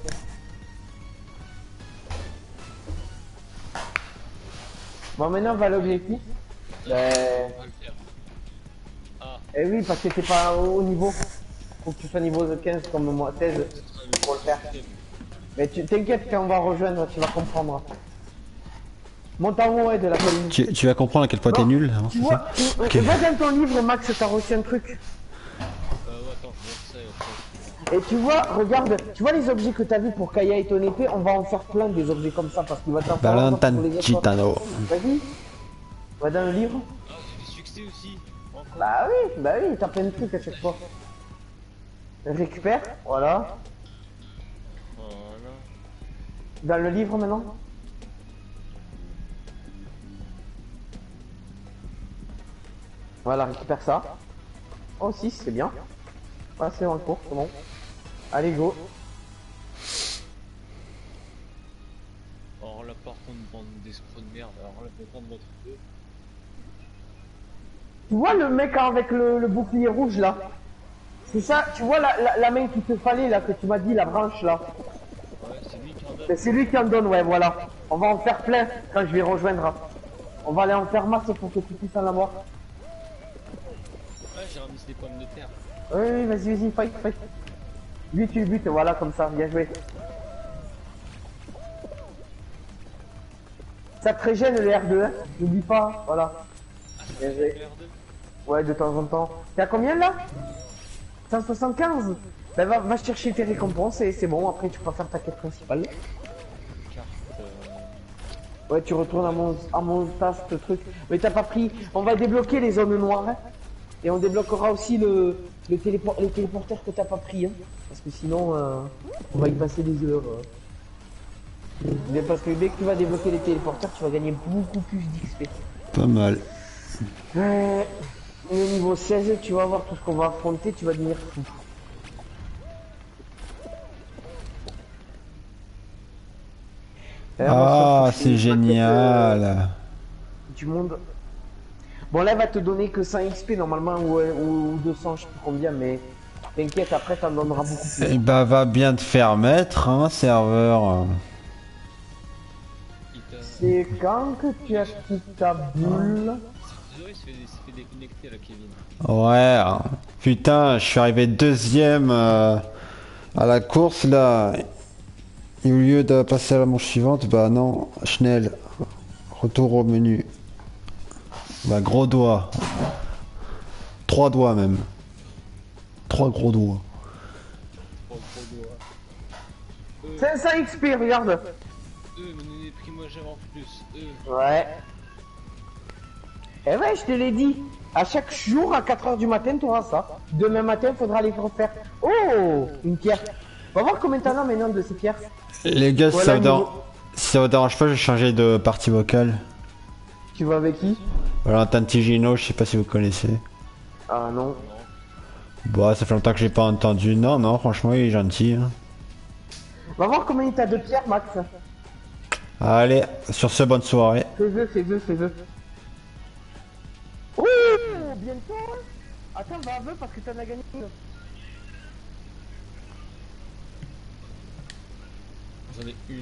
Bon, maintenant on va à l'objectif. Ben... On va le faire. Ah, Eh oui, parce que t'es pas au niveau. Faut que tu sois niveau de 15 comme moi, 16 pour le faire. Mais tu t'inquiète, quand on va rejoindre, tu vas comprendre. Monte en haut ouais, de la colline. Tu vas comprendre à quel point t'es Non, nul, hein, Tu c'est vois, ça Ok. va dans ton livre, Max, t'as reçu un truc. ouais, attends, je vais ça. Et tu vois, regarde, tu vois les objets que t'as vu pour Kaya et ton épée, on va en faire plein des objets comme ça parce qu'il va t'en falloir pour les autres. Gitano. Vas-y, va dans le livre. Ah, j'ai du succès aussi. Encore. Bah oui, t'as plein de trucs à chaque fois. Récupère, voilà. Voilà. Dans le livre maintenant. Voilà, récupère ça. Oh 6, c'est bien. Ah, c'est dans le cours, c'est bon. Allez, go. Alors là, par contre, bande d'escrocs de merde. Alors là, je vais prendre votre feu. Tu vois le mec avec le bouclier rouge là? C'est ça, tu vois la main qu'il te fallait là, que tu m'as dit, la branche là? Ouais, c'est lui qui en donne. Ben, c'est lui qui en donne, ouais, voilà. On va en faire plein quand je vais rejoindre. On va aller en faire masse pour que tu puisses en avoir. Ouais, j'ai ramassé des pommes de terre. Oui, vas-y, fight. Lui, tu le butes, voilà, comme ça, bien joué. Ça te régène le R2, hein, n'oublie pas, voilà. Bien joué. Ouais, de temps en temps. T'es à combien là? 175. Ben va chercher tes récompenses et c'est bon, après tu peux faire ta quête principale. Carte. Ouais, tu retournes à mon tasse, ce truc. Mais t'as pas pris. On va débloquer les zones noires. Hein. Et on débloquera aussi les téléporteurs que t'as pas pris. Hein. Parce que sinon, on va y passer des heures. Mais parce que dès que tu vas débloquer les téléporteurs, tu vas gagner beaucoup plus d'XP. Pas mal. Au niveau 16, tu vas voir tout ce qu'on va affronter, tu vas devenir fou. Ah, c'est génial. Du monde. Bon, là, elle va te donner que 100 XP normalement, ou 200, je sais plus combien, mais t'inquiète, après, t'en donneras beaucoup plus. Eh bah, va bien te faire mettre, hein, serveur. C'est quand que tu actives ta bulle? Désolé, il se fait déconnecter là, Kevin. Ouais, hein. Putain, je suis arrivé deuxième à la course là. Et au lieu de passer à la manche suivante, bah non, Schnell, retour au menu. Bah gros doigt. 3 doigts même. 3 gros doigts. 500 XP, regarde. Mais les primogères en plus. Ouais. Eh ouais, je te l'ai dit. À chaque jour, à 4 h du matin, tu auras ça. Demain matin, faudra les refaire. Oh, une pierre. On va voir combien t'en as maintenant de ces pierres. Les gars, Voilà, si ça vous dérange pas, je vais changer de partie vocale. Tu vas avec qui? Valentin Tigino, je sais pas si vous connaissez. Ah non. Bah, ça fait longtemps que j'ai pas entendu. Non, franchement, il est gentil. Hein. On va voir combien t'as de pierres, Max. Allez, sur ce, bonne soirée. Fais-le. Oh, bientôt. Hein. Attends, va aveu parce que t'en as gagné une. J'en ai une.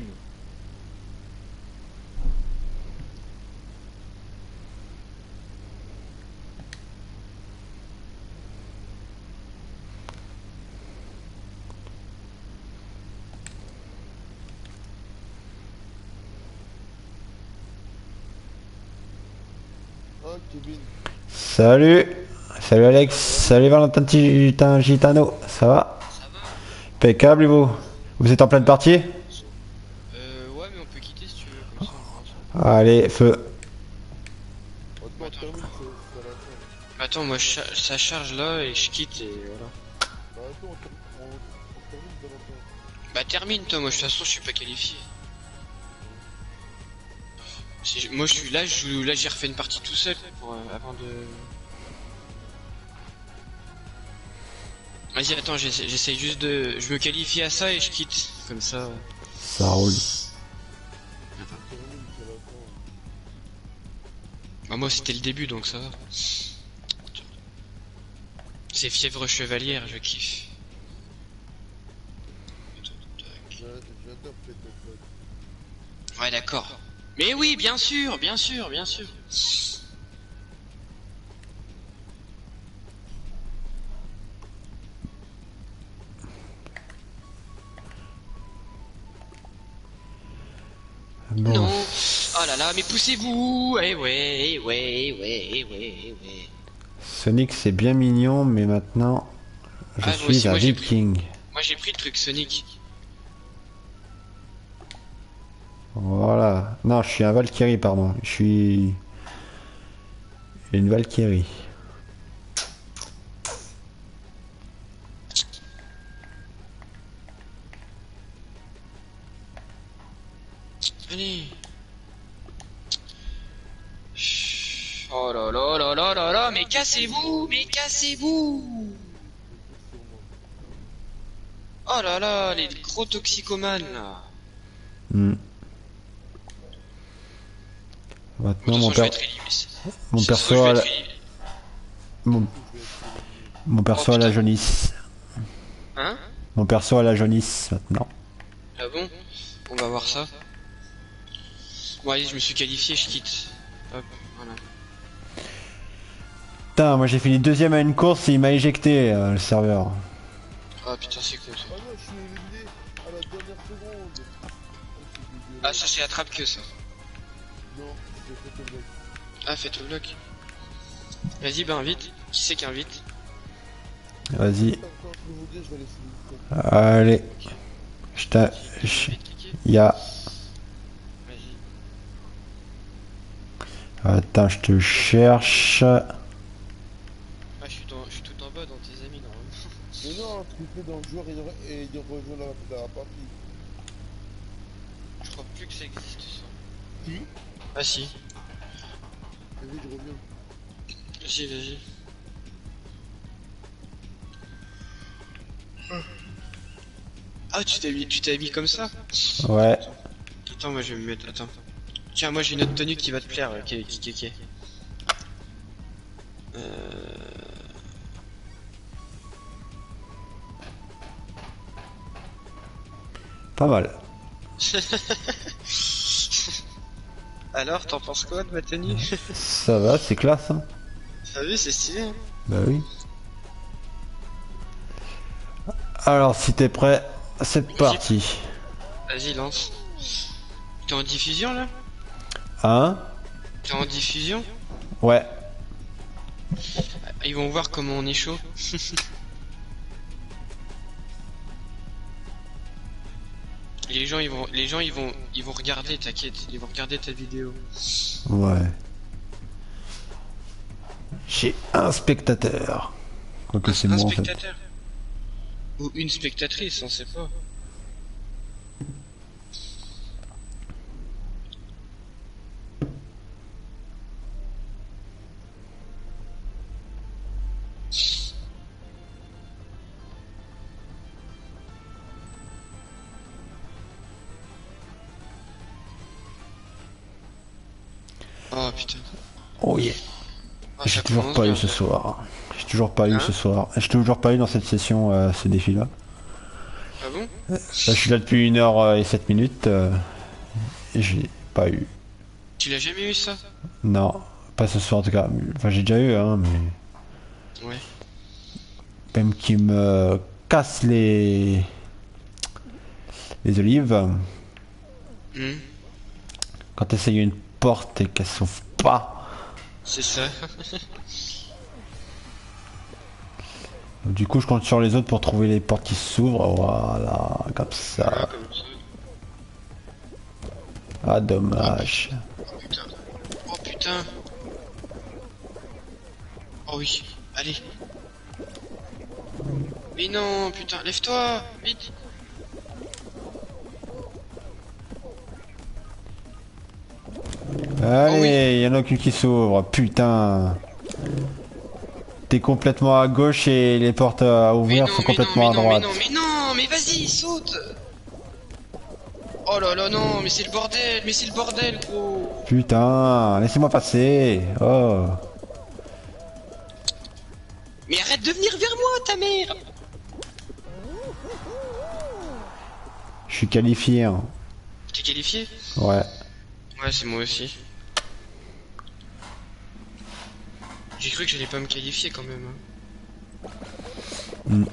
Oh, Kevin. Salut Alex, salut Valentin Gitano, ça va? Impeccable et vous? Vous êtes en pleine partie? Ouais, mais on peut quitter si tu veux, comme ça on avance. Allez, feu. Honnêtement, termine, c'est à la fin. Attends, moi ça charge là et je quitte et voilà. Bah, attends, on termine de la fin. Bah termine toi, moi de toute façon je suis pas qualifié. Moi je suis là, là j'ai refait une partie tout seul pour, avant de... Vas-y, attends, j'essaye juste de... Je me qualifie à ça et je quitte. Comme ça... Ça roule. Bah moi c'était le début donc ça va. C'est fièvre chevalière, je kiffe. Ouais d'accord. Mais oui, bien sûr, bien sûr, bien sûr. Bon. Non. Oh là là, mais poussez-vous. Eh ouais, eh ouais, eh ouais, eh ouais, eh ouais. Sonic c'est bien mignon, mais maintenant je Ah, moi suis aussi, un moi, j'ai pris- viking. Moi j'ai pris le truc Sonic. Voilà. Non, je suis un Valkyrie, pardon. Je suis une Valkyrie. Allez. Chut. Oh là là là là là là, mais cassez-vous, mais cassez-vous. Oh là là, les gros toxicomanes là. Hmm. De Maintenant toute mon, façon, je vais per- être éliminé. mon Ça se perso trouve, je à vais la... être éliminé. mon perso Oh, à la putain. jaunisse. Hein? Mon perso à la jaunisse maintenant. Ah bon? On va voir ça. Bon allez, je me suis qualifié, je quitte. Hop, voilà. Putain, moi j'ai fini deuxième à une course et il m'a éjecté le serveur. Ah putain, c'est con ça. Ah non, je suis éliminé à la dernière seconde. Oh, c'est dégueulasse. Ah, ça c'est attrape que ça. Non, j'ai fait le bloc. Ah, faites le bloc. Vas-y, ben invite. Qui c'est qui invite? Vas-y. Attends, je peux vous dire, je vais laisser le Allez. Je t'a... Je je- vais cliquer. Ya. Vas-y. Attends, je te cherche. Ah, je suis tout en bas dans tes amis normalement. Mais non, cliquez dans le joueur et il rejoint la partie. Je crois plus que ça existe ça. Si. Ah si. Vas-y, je reviens. Vas-y, vas-y. Ah, tu t'es habillé comme ça? Ouais. Attends, moi je vais me mettre. Attends. Tiens, moi j'ai une autre tenue qui va te plaire, qui. Pas mal. Alors, t'en penses quoi de ma tenue? Ça va, c'est classe. Hein. T'as vu, c'est stylé. Hein. Bah oui. Alors, si t'es prêt, c'est parti. Vas-y, lance. T'es en diffusion là? Hein? T'es en diffusion? Ouais. Ils vont voir comment on est chaud. Les gens ils vont regarder, t'inquiète, ils vont regarder ta vidéo. Ouais. J'ai un spectateur. Quoique c'est Un moi en fait. spectateur. Ou une spectatrice, on sait pas. Oh putain. Oh yeah. Ah, J'ai ça toujours commence pas bien. eu ce soir. J'ai toujours pas eu Hein ce soir. J'ai toujours pas eu dans cette session ce défi là. Ah bon? Là je suis là depuis 1h et 7 minutes. Et j'ai pas eu. Tu l'as jamais eu ça? Non. Pas ce soir en tout cas. Enfin j'ai déjà eu hein mais. Ouais. Même qui me casse les olives. Hmm, Quand t'essayes une porte et qu'elle s'ouvre pas. c'est ça. Donc, du coup je compte sur les autres pour trouver les portes qui s'ouvrent. Voilà, comme ça. Ah, comme ça. Ah dommage. Oh putain. Oh putain. Oh oui. Allez. Mais non, putain, lève-toi, vite. Allez, Oh oui. y en a aucune qui s'ouvre, putain. T'es complètement à gauche et les portes à ouvrir sont complètement à droite. Mais vas-y, saute. Oh là là, non, mais c'est le bordel, gros. Putain, laissez-moi passer. Oh. Mais arrête de venir vers moi, ta mère. Je suis qualifié. Hein. T'es qualifié? Ouais. Ouais, c'est moi aussi. J'ai cru que j'allais pas me qualifier quand même. Mm.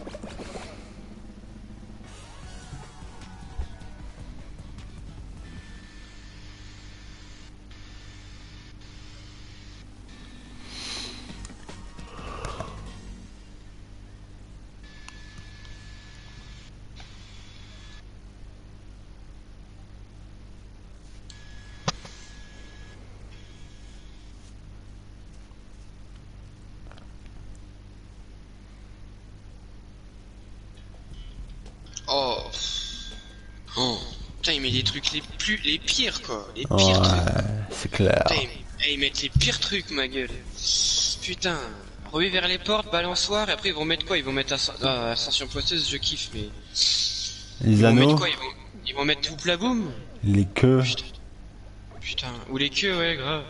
Oh. Oh. Putain, il met des trucs les pires, quoi. Les pires trucs. C'est clair. Putain, ils mettent les pires trucs, ma gueule. Putain. Revu vers les portes, balançoire, et après ils vont mettre quoi? Ils vont mettre ascension poisseuse, je kiffe, mais... Les Ils vont anneaux, mettre quoi? Ils vont mettre tout plaboum? les queues. Putain. Ou les queues, ouais, grave.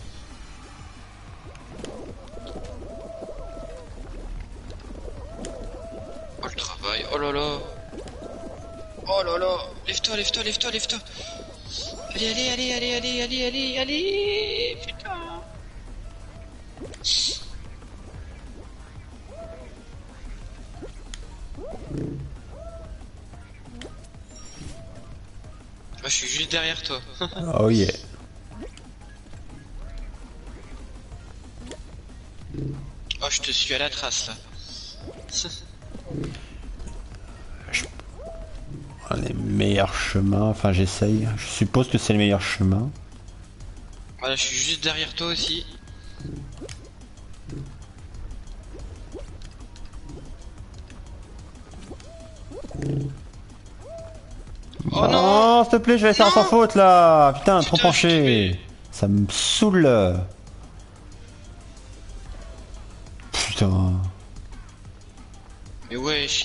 Oh le travail, oh là là. Oh là là. Lève-toi, lève-toi, lève-toi, lève-toi. Allez. Putain. Moi, je suis juste derrière toi. Oh yeah. Oh, je te suis à la trace là. Les meilleurs chemins, enfin j'essaye. Je suppose que c'est le meilleur chemin. Voilà, je suis juste derrière toi aussi. Oh non, s'il te plaît, je vais faire sans faute là. Putain, trop Putain, penché. Ça me saoule. Putain. Mais wesh.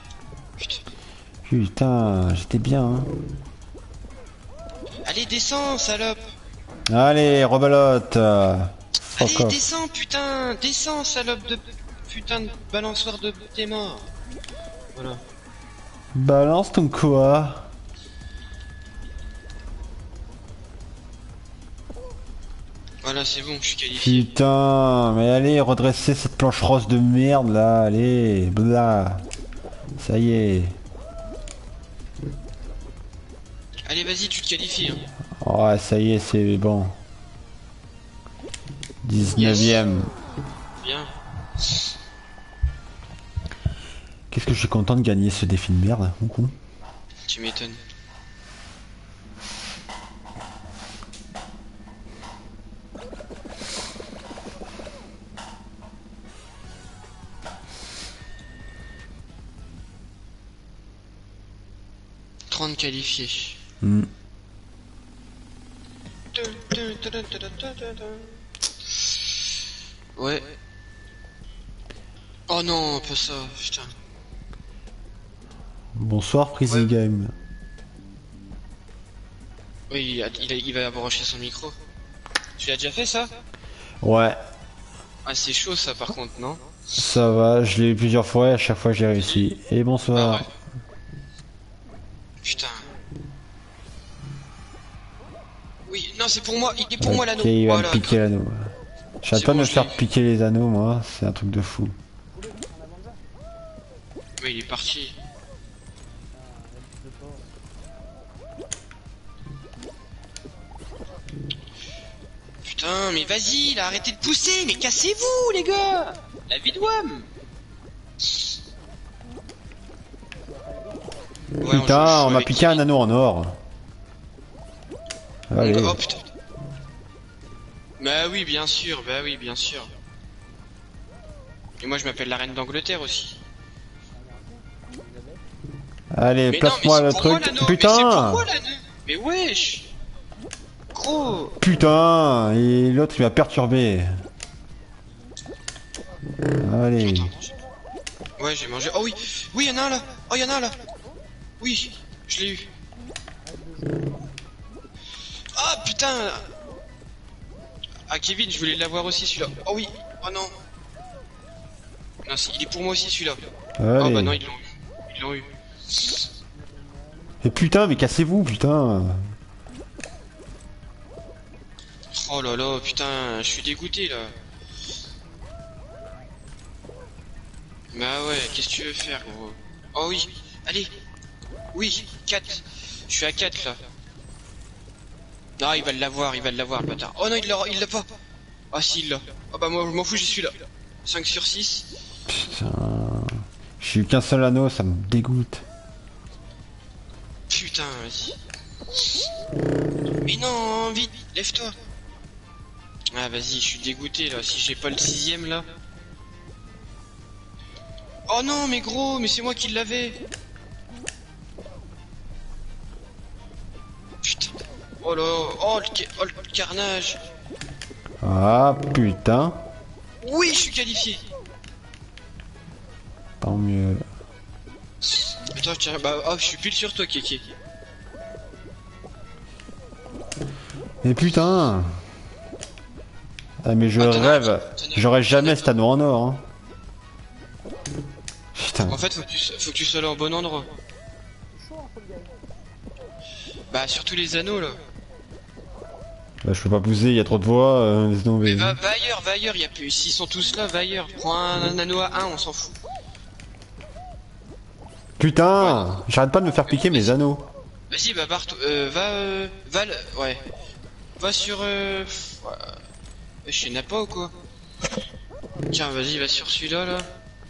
Putain, j'étais bien. Hein. Allez, descends, salope. Allez, rebelote. Allez, Fuck off. descends, putain. Descends, salope de putain de balançoire de tes morts. Voilà. Balance ton quoi? Voilà, c'est bon, je suis qualifié. Putain, mais allez, redresser cette planche rose de merde là, allez, bla. Ça y est. Allez, vas-y, tu te qualifies. Hein. Ouais, ça y est, c'est bon. 19ème. Bien. Qu'est-ce que je suis content de gagner ce défi de merde, mon con. Tu m'étonnes. Qualifiés. Mm. Ouais. Oh non, pas ça, putain. Bonsoir, Prison Game. Oui, il va brancher son micro. Tu l'as déjà fait ça? Ouais. Ah, c'est chaud ça par contre, non? Ça va, je l'ai eu plusieurs fois et à chaque fois j'ai réussi. Et bonsoir. Ah ouais. Putain. Oui, non, c'est pour moi, il est pour moi l'anneau. Ok, il va voilà, me piquer l'anneau. J'arrête pas de me faire piquer les anneaux, moi, c'est un truc de fou. Oui, il est parti. Putain, mais vas-y, là, arrêtez de pousser, mais cassez-vous, les gars. La vie de WAM. Ouais, putain, on m'a piqué un anneau en or. Allez. Oh putain. Bah oui, bien sûr, bah oui, bien sûr. Et moi je m'appelle la reine d'Angleterre aussi. Allez, place-moi le truc. Putain. Mais wesh. Gros. Putain, et l'autre il m'a perturbé. Allez. Ouais, j'ai mangé. Oh oui, oui, y'en a un là. Oh, y'en a un là. Oui, je l'ai eu. Ah putain. Ah Kevin, je voulais l'avoir aussi celui-là. Oh oui. Oh non. Non, il est pour moi aussi celui-là. Oh bah non, Allez. ils l'ont eu. Ils l'ont eu. Et putain, mais cassez-vous, putain. Oh là là, putain, je suis dégoûté là. Bah ouais, qu'est-ce que tu veux faire gros? Oh oui, allez. Oui, 4. Je suis à 4 là. Non, il va l'avoir le bâtard. Oh non, il l'a pas. Ah si, il l'a. Oh bah moi je m'en fous, j'y suis là. 5 sur 6. Putain. J'ai eu qu'un seul anneau, ça me dégoûte. Putain, vas-y. Mais non, vite, lève-toi. Ah vas-y, je suis dégoûté là, si j'ai pas le 6ème là. Oh non, mais gros, mais c'est moi qui l'avais. Putain. Oh là, oh le carnage. Ah putain. Oui, je suis qualifié. Tant mieux. Attends, tiens, bah, oh, je suis pile sur toi, Kéké. Mais putain. Ah mais je Ah, t'en as un rêve. qui- J'aurais jamais cet anneau en or. Hein. Putain. En fait, faut que tu sois là au bon endroit. Bah, surtout les anneaux là. Bah, je peux pas pousser, il y a trop de voix. Laisse tomber. Mais va ailleurs, y a plus. S'ils sont tous là, va ailleurs. Prends un anneau à 1, on s'en fout. Putain. J'arrête pas de me faire piquer mes anneaux. Vas-y, bah, ouais. Va sur, ouais. Je n'ai pas ou quoi? Tiens, vas-y, va sur celui-là là.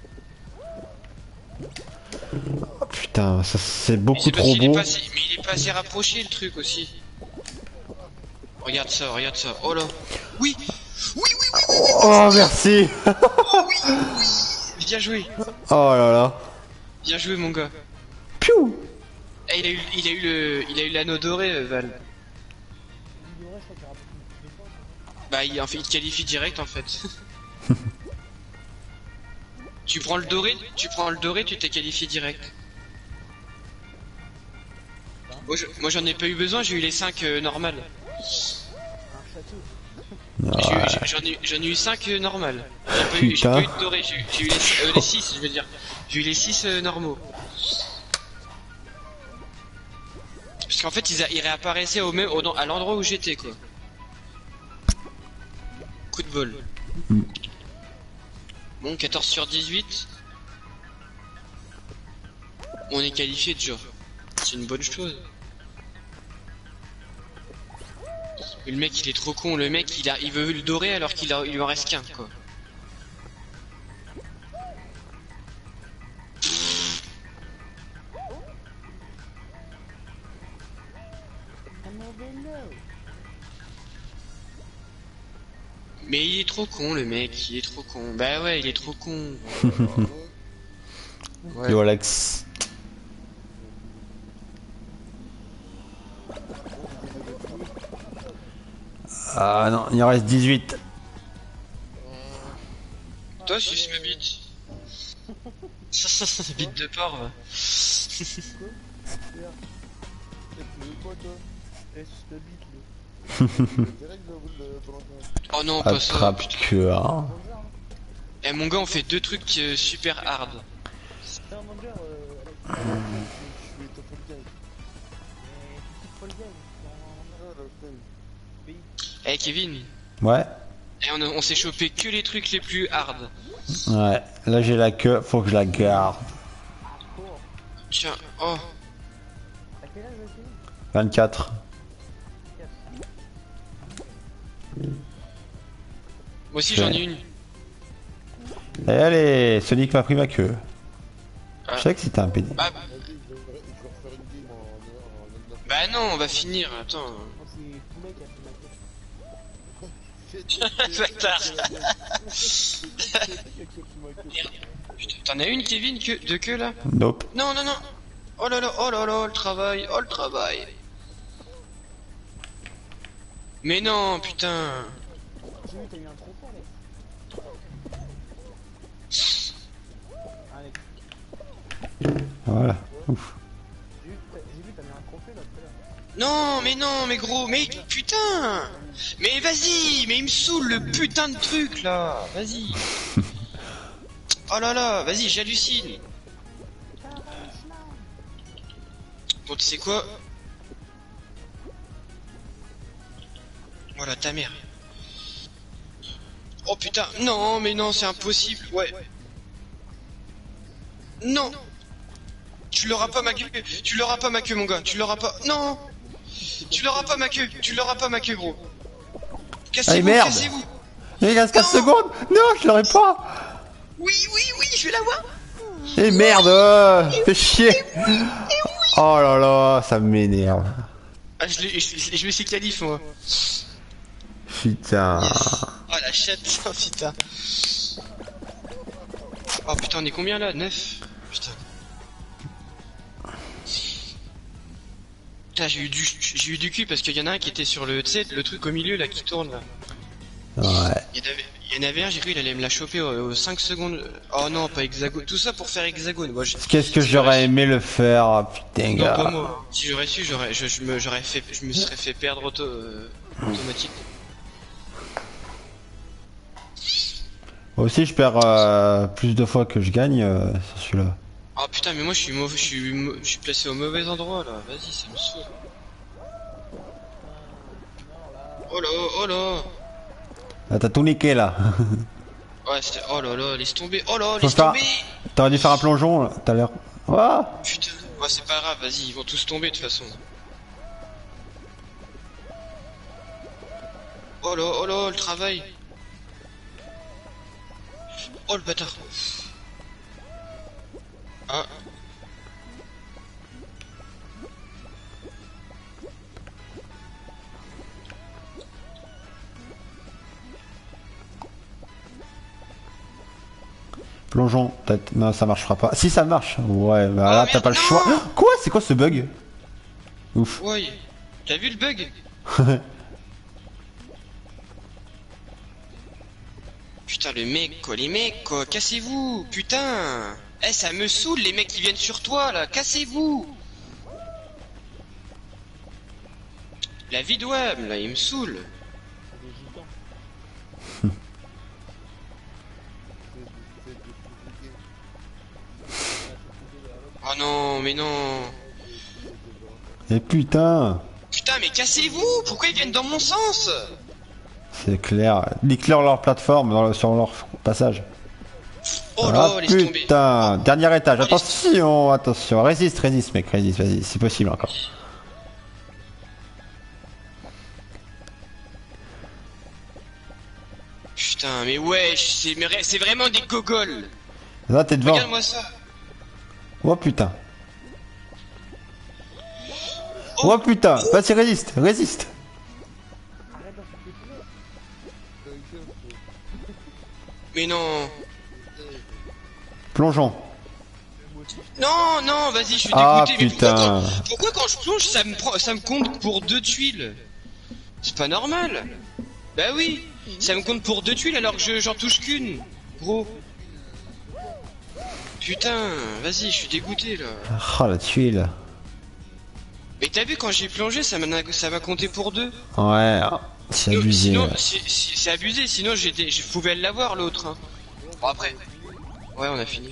Oh, putain, ça c'est Mais beaucoup c'est parce trop qu'il est beau. pas assez, mais il est pas assez rapproché le truc aussi. Regarde ça, regarde ça. Oh là. Oui, Oh merci. bien joué. Oh là là. Bien joué mon gars. Piou. Eh, il a eu l'anneau doré, Val. Bah, en fait, il te qualifie direct en fait. Tu prends le doré, tu t'es qualifié direct. Moi j'en ai pas eu besoin, j'ai eu les 5 normales. J'en ai eu 5 normales. J'ai pas eu de doré, j'ai eu les 6, je veux dire. J'ai eu les 6 normaux. Parce qu'en fait ils réapparaissaient à l'endroit où j'étais quoi. Coup de bol. Bon, 14 sur 18. On est qualifié déjà. C'est une bonne chose. Mais le mec il est trop con, le mec il veut le dorer alors il lui en reste qu'un quoi. Mais il est trop con le mec, il est trop con. Bah ouais, il est trop con. Ouais. Yo Alex. Ah non, il en reste 18. Toi suce ma bite. Bite de porc va. Tu veux quoi toi? Eh, c'est ta bite là. Direct de Valentin. Oh non, pas ça. Attrape que hein. Eh mon gars, on fait deux trucs super hard. C'est un manager, Alex. Je suis ton Fall Guy. Fall Guy. Ah, la feuille. Eh Kevin, Ouais. eh, on s'est chopé que les trucs les plus hard. Ouais. Là j'ai la queue, faut que je la garde. Tiens, oh. À quel âge aussi? 24. Moi aussi j'en ai une. Allez, allez, Sonic m'a pris ma queue. Ah. Je savais que c'était un PD. Bah, Vas-y, je vais refaire une game en bah non, on va finir, attends. Oh, c'est Poulet qui a fait ma queue. Bâtard. C'est qui a fait ma queue. Putain, t'en as une Kevin de queue là? Nope. Non, non, non. Oh là là, le travail, oh le travail. Mais non, putain. J'ai vu, t'as eu un trop fort, Alex. Voilà. Ouf. J'ai vu, t'as mis un trophée là tout à l'heure. Non, mais gros, mais putain. Mais vas-y, mais il me saoule le putain de truc là. Vas-y. Oh là là, vas-y, j'hallucine. Bon, tu sais quoi? Voilà, ta mère. Oh putain, non, mais non, c'est impossible, ouais. Non. Tu l'auras pas ma queue, tu l'auras pas ma queue mon gars, tu l'auras pas. Non. Tu l'auras pas ma queue, tu l'auras pas ma queue gros. Cassez-vous, merde. cassez-vous. Mais il reste 4 Non. secondes. Non, je l'aurais pas. Oui, je vais l'avoir. Et merde, fais chier. Oh là là, ça m'énerve. Ah, je me suis qualif moi. Putain. Oh la chatte, oh, putain. Oh putain, on est combien là? 9. Putain. Putain, j'ai eu du cul parce qu'il y en a un qui était sur le, tu sais, le truc au milieu là qui tourne là. Ouais. Il y en avait un, j'ai cru il allait me la choper aux 5 secondes. Oh non, pas hexagone. Tout ça pour faire hexagone. Moi, Qu'est-ce que j'aurais aimé le faire, ah, putain, Non, pas gars. moi. Si j'aurais su, je me serais fait perdre automatique. Moi aussi, je perds plus de fois que je gagne sur celui-là. Oh putain, mais moi je suis mauvais, je suis placé au mauvais endroit là. Vas-y, ça me saoule. Oh là, oh là. Ah, t'as tout niqué là. Ouais, c'était. Oh là là, laisse tomber. Oh là, Faut laisse faire- tomber. T'aurais dû faire un plongeon là, tout à l'heure. Ah. Putain, ouais, c'est pas grave, vas-y, ils vont tous tomber de toute façon. Oh là, le travail. Oh le bâtard. Ah. Plongeon, peut-être. Non, ça marchera pas. Si ça marche. Ouais, bah là, Oh, t'as pas le merde, choix. non. Quoi? C'est quoi ce bug? Ouf. Ouais. T'as vu le bug? Putain, le mec, quoi, les mecs, quoi, cassez-vous, putain. Eh, ça me saoule, les mecs qui viennent sur toi, là, cassez-vous. La vie de web, là, il me saoule. C'est des gitans. Oh non, mais non. Et putain. Putain, mais cassez-vous. Pourquoi ils viennent dans mon sens? C'est clair. Ils clairent leur plateforme sur leur passage. Oh Ah là, laisse tomber. putain. Dernier étage. Oh, Attention, attention. Résiste, mec. Résiste, vas-y. C'est possible encore. Putain, mais wesh, c'est vraiment des gogoles. Là, t'es devant. Regarde-moi ça. Oh putain. Oh putain. Vas-y, résiste. Résiste. Mais non. Plongeon. Non, non, vas-y, je suis Ah, dégoûté. Mais putain. pourquoi quand je plonge, ça me compte pour 2 tuiles? C'est pas normal. Bah oui, ça me compte pour 2 tuiles alors que j'en touche qu'une, gros. Putain, vas-y, je suis dégoûté là. Oh la tuile. Mais t'as vu quand j'ai plongé, ça m'a compté pour 2. Ouais. C'est abusé. Sinon, c'est abusé, sinon je pouvais l'avoir l'autre. Hein. Bon après. Ouais, on a fini.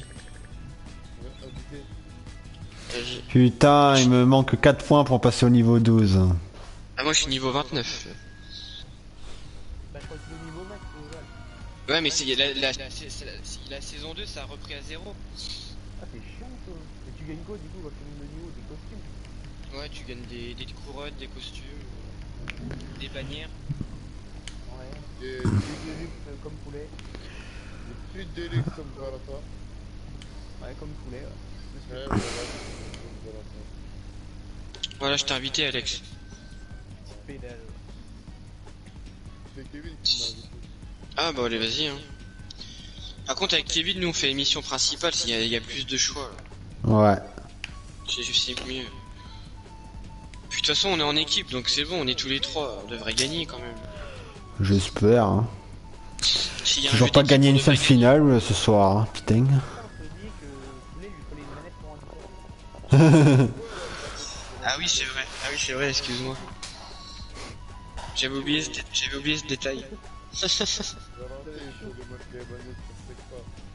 Vas-y. Putain, il me manque 4 points pour passer au niveau 12. Ah moi je suis niveau 29. Bah, je crois que c'est le niveau max, déjà. Ouais mais c'est la saison 2 ça a repris à 0. Ah, c'est chiant ça. Et tu gagnes quoi du coup quand tu gagnes le niveau? Des costumes? Ouais tu gagnes des couronnes, des costumes, des bannières. Ouais. Des deluxe comme poulet. Des plus de luxe comme Valata. Ouais, comme poulet, ouais. Ouais, voilà, comme Valata. Voilà je t'ai invité Alex. Pédale. C'est Kevin qui m'a invité. Ah bah allez vas-y hein. Par contre avec Kevin nous on fait l'émission principale, il y a plus de choix. Ouais. C'est mieux. Puis de toute façon on est en équipe donc c'est bon, on est tous les trois, on devrait gagner quand même. J'espère. Hein. S'il y a un Toujours jeu pas d'équipe, gagné on une seule devrait finale ce soir. Hein. Putain. On se dit que il lui fallait une manette pour un Ah oui, c'est vrai. Ah oui, c'est vrai, excuse-moi. J'avais oublié ce détail. Valentin, il faut les manettes, ça se fait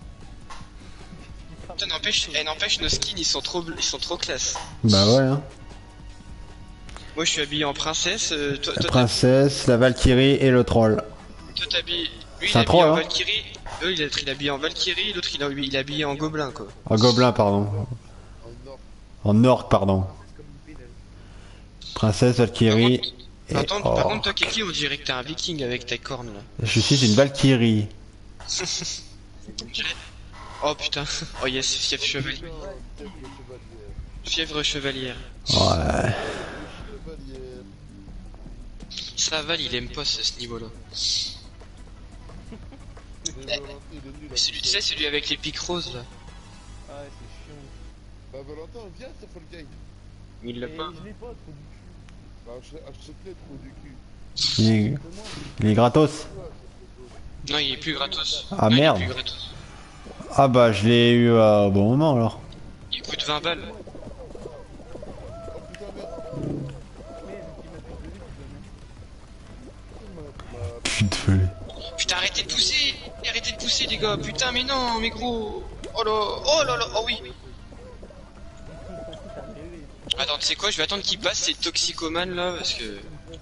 pas. Putain, n'empêche, nos skins ils sont trop classe. Bah ouais, hein. Moi je suis habillé en princesse, toi La princesse, la Valkyrie et le troll. t'habilles. Lui il C'est un est habillé troll, en hein. Valkyrie, il est habillé en Valkyrie, l'autre il est habillé en gobelin quoi. En gobelin, pardon. En or. En orc, pardon. Princesse, Valkyrie et... Par oh. contre, toi Kiki, on dirait que t'es un viking avec ta corne là. Je suis une Valkyrie. Oh putain, oh yes, fièvre chevalier. Fièvre chevalière. Ouais. Ça va, il aime pas ce niveau là. Tu sais, celui avec les pics roses là. Ah ouais, c'est chiant. Bah Valentin, viens, c'est Fall Guy. Il l'a Et pas. je l'ai pas, trop du cul. Bah achète-le, trop du cul. Il est gratos. Non, il est plus gratos. Ah, Non, merde. Il est plus gratos. Ah bah je l'ai eu au bon moment alors. Il coûte 20 balles. Putain. Putain, arrêtez de pousser les gars, putain, mais non, mais gros. Oh là là, oh oui. Attends, tu sais quoi, je vais attendre qu'il passe ces toxicomanes là, parce que...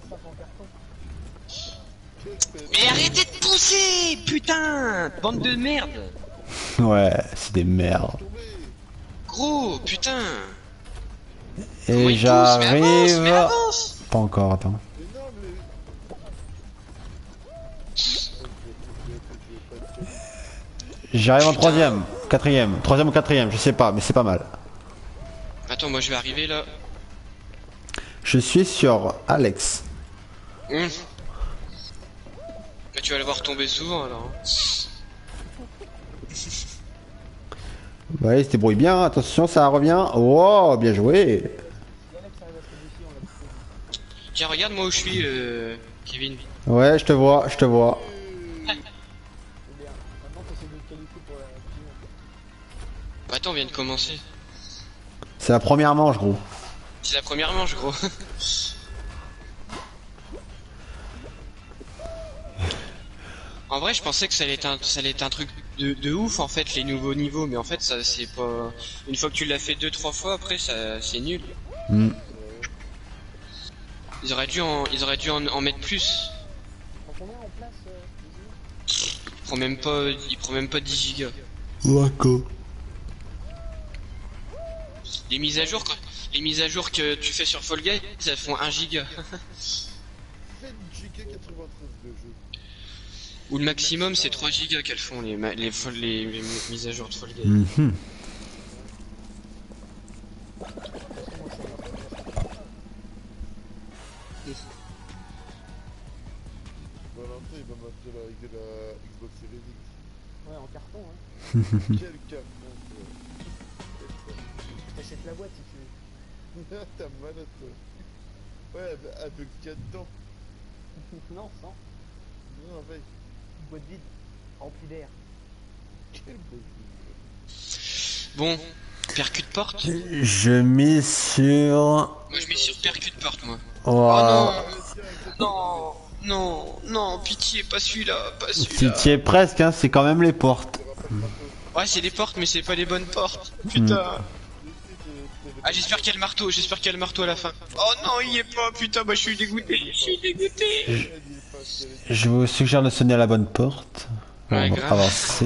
Mais arrêtez de pousser, putain, bande de merde. Ouais, c'est des merdes. Gros, putain. Comment Et il pousse? Mais avance, mais j'arrive... avance. Pas encore, attends. J'arrive en Putain. troisième, troisième ou quatrième, je sais pas, mais c'est pas mal. Attends, moi je vais arriver là. Je suis sur Alex. Mais tu vas le voir tomber souvent alors. Ouais, il se débrouille bien, attention, ça revient. Oh, bien joué. Tiens, regarde moi où je suis, Kevin. Ouais, je te vois, je te vois. Maintenant, t'essaies de te qualifier pour la finale. Bah, attends, on vient de commencer. C'est la première manche, gros. C'est la première manche, gros. En vrai, je pensais que ça allait être un truc de ouf, en fait, les nouveaux niveaux, mais en fait, ça, c'est pas... Une fois que tu l'as fait 2-3 fois, après, ça, c'est nul. Hmm. Ils auraient dû en mettre plus. Prends combien en place Il prend même pas 10 gigas. Wako. Les mises à jour, que tu fais sur Fall Guys, ça font 1 giga. 7 giga 93 de jeu. Ou le maximum, c'est 3 gigas qu'elles font, les mises à jour de Fall Guys. Mhm. Valentin, il va m'acheter la Xbox Series X. Ouais, en carton, hein. Quel carton, T'achètes la boîte si tu veux. toi. Ta manette, toi. Ouais, avec 4 dents. Non, sans. Non, avec. Une boîte vide, remplie d'air. Quel beau jeu. Bon, percute porte. Je mise sur... Moi je mets sur percute porte, moi. Wow. Oh non, pitié, pas celui-là, Si tu es presque, hein, c'est quand même les portes. Ouais, c'est les portes, mais c'est pas les bonnes portes. Putain. Ah, j'espère qu'il y a le marteau, à la fin. Oh non, il y est pas, putain, bah je suis dégoûté. Je vous suggère de sonner à la bonne porte. Ouais, On va grave. avancer.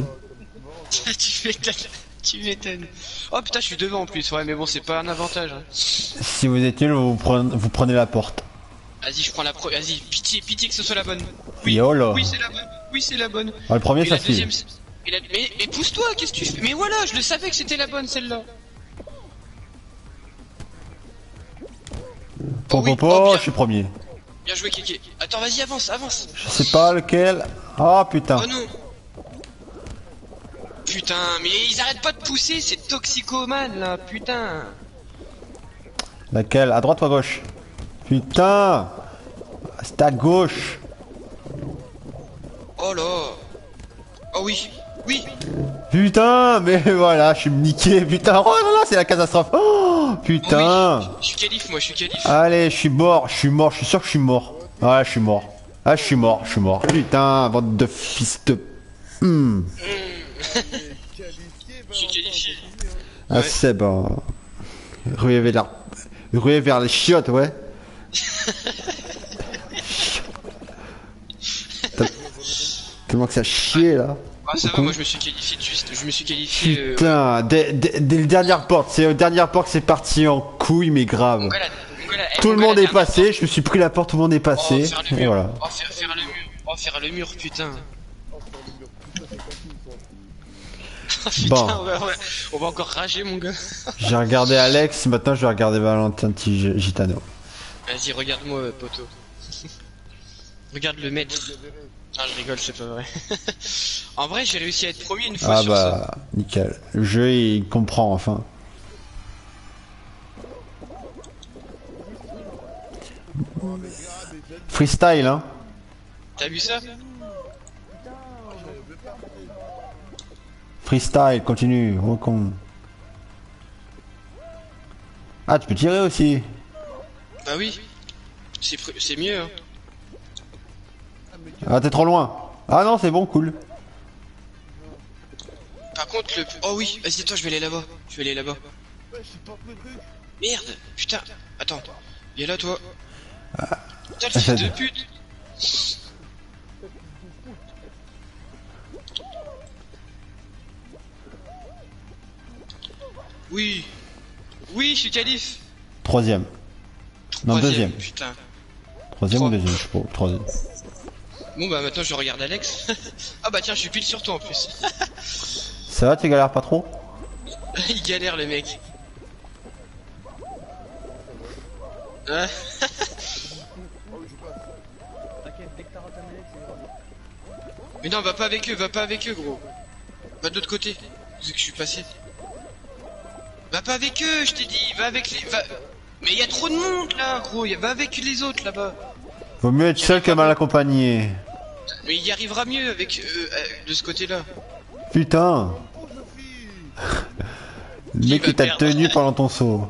tu m'étonnes. Oh putain, je suis devant en plus, ouais, mais bon, c'est pas un avantage. Hein. Si vous êtes nul, vous prenez la porte. Vas-y, je prends la première. Vas-y, pitié que ce soit la bonne. Yolo. Oui, c'est la bonne. Ah, le premier, Et ça la suit. deuxième, mais pousse-toi, qu'est-ce que tu fais? Mais voilà, je le savais que c'était la bonne celle-là. Po, Oh oui, po, oh, po, bien. je suis premier. Bien joué, Kéké. Attends, vas-y, avance. Je sais pas lequel. Oh putain. Oh non. Putain, mais ils arrêtent pas de pousser, c'est toxicomane là, putain. Laquelle? À droite ou à gauche? Putain. C'est à gauche. Oh là. Oh oui. Putain, mais voilà, je suis niqué, putain. Oh là là, c'est la catastrophe. Oh, putain. Oui, je suis qualif, moi, je suis qualif. Allez, je suis mort, je suis sûr que je suis mort. Ouais, je suis mort. Ah, je suis mort. Putain, bande de fils de... Je suis qualifié. Ah, c'est bon. Ruée vers les chiottes, ouais. Tellement que ça chier, là. Ah, ça va, moi, je me suis qualifié juste. Je me suis qualifié. Putain, dès les dernières portes, c'est aux dernières portes que c'est parti en couille, mais grave. Mon gars, Tout le monde est passé, je me suis pris la porte, tout le monde est passé. faire le Et mur. voilà. Oh, faire le mur. Oh, faire le mur, putain. Putain, Bon. on va encore rager, mon gars. J'ai regardé Alex, maintenant je vais regarder Valentin Gitano. Vas-y, regarde-moi, poteau. Regarde le maître. Ah, je rigole, c'est pas vrai. En vrai, j'ai réussi à être premier une fois Ah sur ça. bah, nickel. Le jeu, il comprend enfin. Freestyle, hein. T'as vu ça? Freestyle, continue, recon. Ah, tu peux tirer aussi. Bah oui. C'est mieux, hein. Ah, t'es trop loin. Ah non, c'est bon, cool. Par contre, le... Oh oui, vas-y, attends, je vais aller là-bas. Merde, putain. Attends, viens là, toi. Putain, le fils de pute. Oui. Oui, je suis qualif. Troisième. Non, deuxième. Putain. Troisième ou deuxième, je sais pas. Troisième. Bon bah maintenant je regarde Alex. Ah bah tiens, je suis pile sur toi en plus. Ça va, tu galères pas trop? Il galère le mec. Hein? Mais non, va pas avec eux, gros. Va de l'autre côté, vu que je suis passé. Va pas avec eux, je t'ai dit, va avec les... Mais y a trop de monde là, gros, va avec les autres là-bas. Vaut mieux être seul que mal accompagné. Mais il y arrivera mieux avec de ce côté-là. Putain. Le mec va qui t'a perdre. tenu pendant ton saut.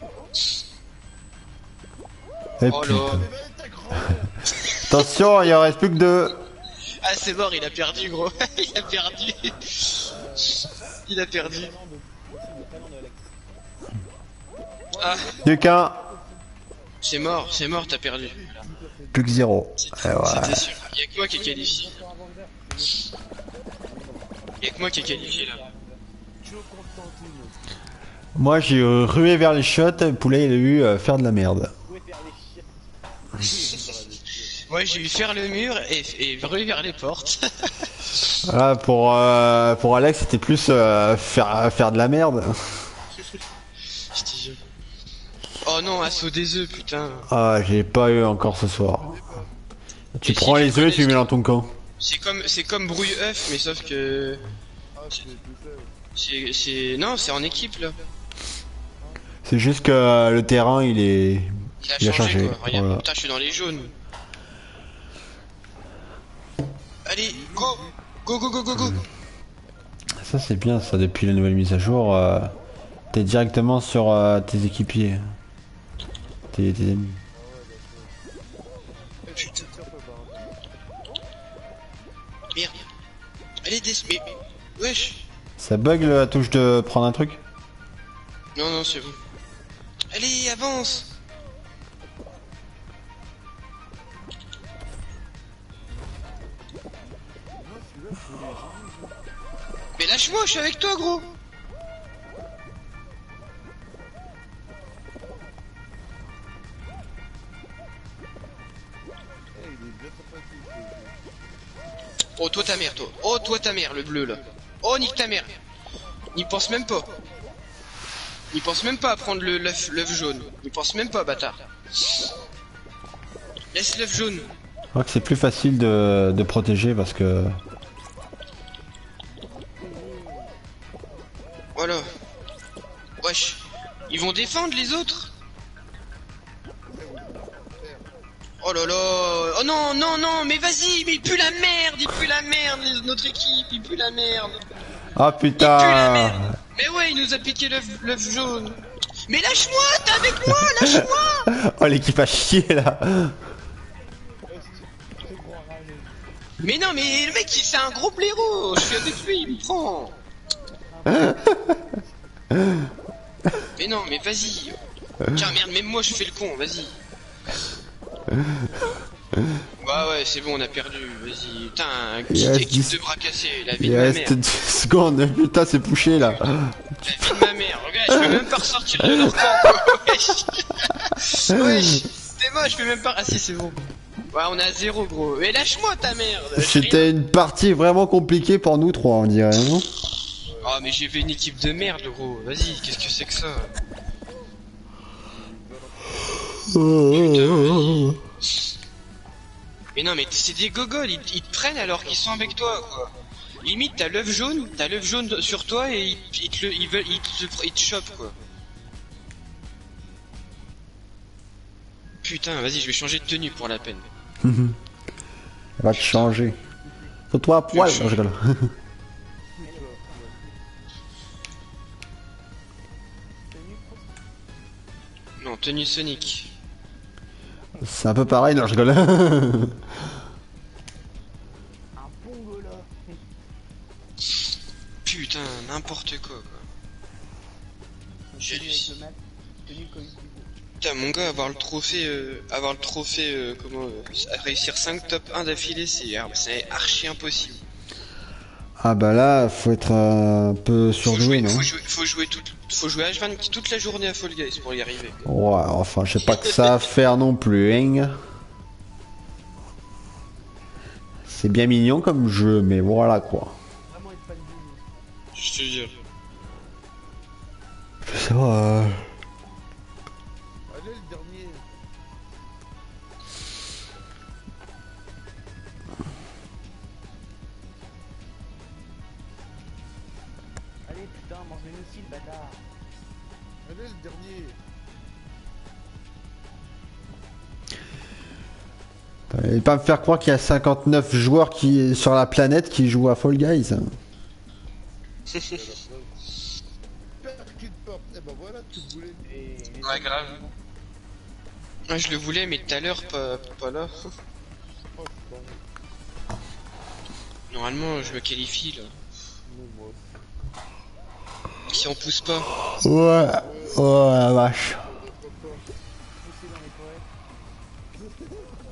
Et Oh putain. là. Attention, il en reste plus que deux. Ah c'est mort, il a perdu gros. Il a perdu. Il a perdu. Ah, Plus qu'un. c'est mort, t'as perdu. Plus que zéro. Et voilà. C'était sûr. Y'a que moi qui est qualifié. Y'a que moi qui est qualifié là. Moi j'ai rué vers les chiottes, le poulet il a eu faire de la merde. Ouais, j'ai eu faire le mur et ruer vers les portes. Voilà, pour Alex c'était plus faire de la merde. Je te jure. Oh non, assaut des œufs, putain. Ah, j'ai pas eu encore ce soir. Tu Et si prends tu les œufs et connais tu les mets dans ton camp. C'est comme brouille œuf, mais sauf que non, c'est en équipe là. C'est juste que le terrain il Il a a changé changé. quoi. Regarde, Voilà. putain, je suis dans les jaunes. Allez, go, go, go, go, go, go. Ça c'est bien ça, depuis la nouvelle mise à jour, t'es directement sur tes équipiers. Tes amis. Putain. Merde. Allez, mais wesh. Ça bug la touche de prendre un truc? Non, non, c'est bon. Allez, avance. Mais lâche-moi, je suis avec toi, gros. Oh, toi ta mère, toi. Oh, toi ta mère, le bleu, là. Oh, nique ta mère. N'y pense même pas. N'y pense même pas à prendre l'œuf jaune. N'y pense même pas, bâtard. Laisse l'œuf jaune. Je crois que c'est plus facile de protéger parce que... Voilà. Wesh. Ils vont défendre les autres. Oh là là. Oh non, non, non, mais vas-y, mais il pue la merde, notre équipe, il pue la merde. Ah Il pue la putain. merde. Mais ouais, il nous a piqué l'œuf jaune. Mais lâche-moi, t'es avec moi, lâche-moi. Oh l'équipe a chier là. Mais non, mais le mec, c'est un gros blaireau. Je suis avec lui, il me prend. Mais non, mais vas-y. Tiens, merde, même moi, je fais le con, vas-y. Ouais, c'est bon, on a perdu, vas-y. Putain, petite reste équipe 10 de bras cassés, la vie Il de ma reste mère. 10 secondes, putain c'est poussé là. La vie de ma mère, regarde, je peux même pas ressortir de leur camp. Wesh. Wesh. C'est moi, je peux même pas. Ah si, c'est bon. Ouais, on est à 0, gros. Mais lâche-moi ta merde. C'était une partie vraiment compliquée pour nous trois on dirait, non? Oh, mais j'ai fait une équipe de merde, gros. Vas-y, qu'est-ce que c'est que ça? Mais non, mais c'est des gogoles, ils te prennent alors qu'ils sont avec toi, quoi. Limite, t'as l'œuf jaune sur toi et ils te chopent, quoi. Putain, vas-y, je vais changer de tenue pour la peine. Elle va te changer. Faut toi à poil, Je non, je rigole. Non, tenue Sonic. C'est un peu pareil, non, je rigole. Un pongo là. Putain, n'importe quoi, quoi. J'ai Tenu avec le mat. Tenu comme il dit. Putain, mon gars, avoir le trophée, réussir 5 top 1 d'affilée, c'est archi impossible. Ah bah là, faut être un peu surdoué, non? Faut jouer H24 toute la journée à Fall Guys pour y arriver. Ouais, enfin, je sais pas que ça à faire non plus, hein. C'est bien mignon comme jeu, mais voilà quoi. Vraiment être pas de boule. Je te jure. Ça va. Allez, le dernier. Allez putain, mange mes missiles, bâtard. Allez, le dernier. Et pas me faire croire qu'il y a 59 joueurs sur la planète qui jouent à Fall Guys. Percute porte. Eh ben voilà, tu le voulais. Et les Ouais, grave. Ouais, je le voulais, mais tout à l'heure, pas là. Oh, c'est pas bon. Normalement, je me qualifie là. Non, moi. Si on pousse pas. Ouais, oh la vache. pousser dans les poètes.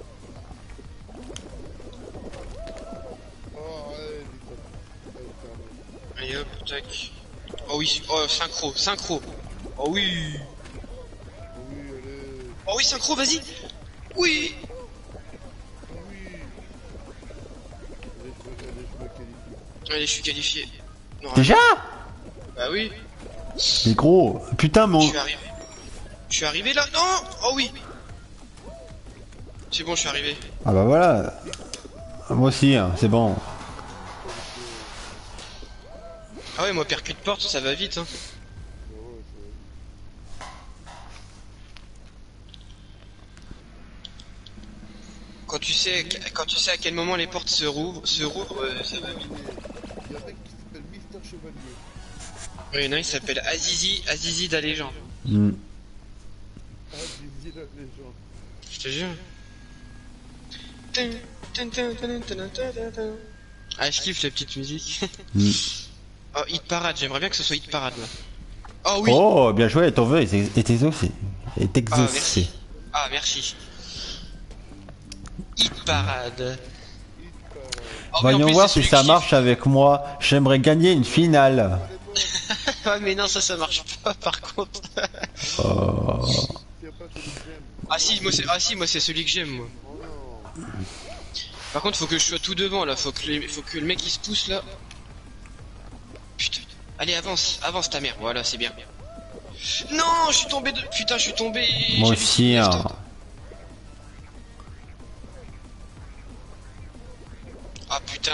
Oh, allez, vite. Allez hop, tac. Oh oui, oh synchro. Oh oui. Oui, allez. Oh oui, synchro, vas-y. Oui. Oui. Allez, je me qualifie. Allez, je suis qualifié. Normalement. Déjà? Bah oui, Mais gros, putain mon... je suis arrivé. Je suis arrivé là. Non. Oh oui. C'est bon, je suis arrivé. Ah bah voilà. Moi aussi, hein, c'est bon. Ah ouais, moi percute porte, ça va vite hein. Quand tu sais à quel moment les portes se rouvrent, ça va vite. Il y a un mec qui s'appelle Mister Chevalier. Oui, il y en a un, il s'appelle Azizi de la légende. Hmm. Ah, j'ai dit la légende. Je te jure. Ah, je kiffe la petite musique. Hmm. Oh, Hit Parade, j'aimerais bien que ce soit Hit Parade là. Oh oui. Oh, bien joué, ton vœu est exaucé. Est exaucé. merci. Ah, merci. Hit Parade. Oh, mais en Voyons plus, voir c'est si celui ça que marche avec moi. J'aimerais gagner une finale. Ah, mais non, ça marche pas par contre. Oh. Il y a pas de j'aime. Ah si, moi c'est celui que j'aime moi. Oh non. Par contre, faut que je sois tout devant là, faut que le mec il se pousse là. Putain. Allez, avance ta mère. Voilà, c'est bien. Non, je suis tombé de... Putain, je suis tombé. Moi J'ai aussi, lu hein. Stop. Ah putain.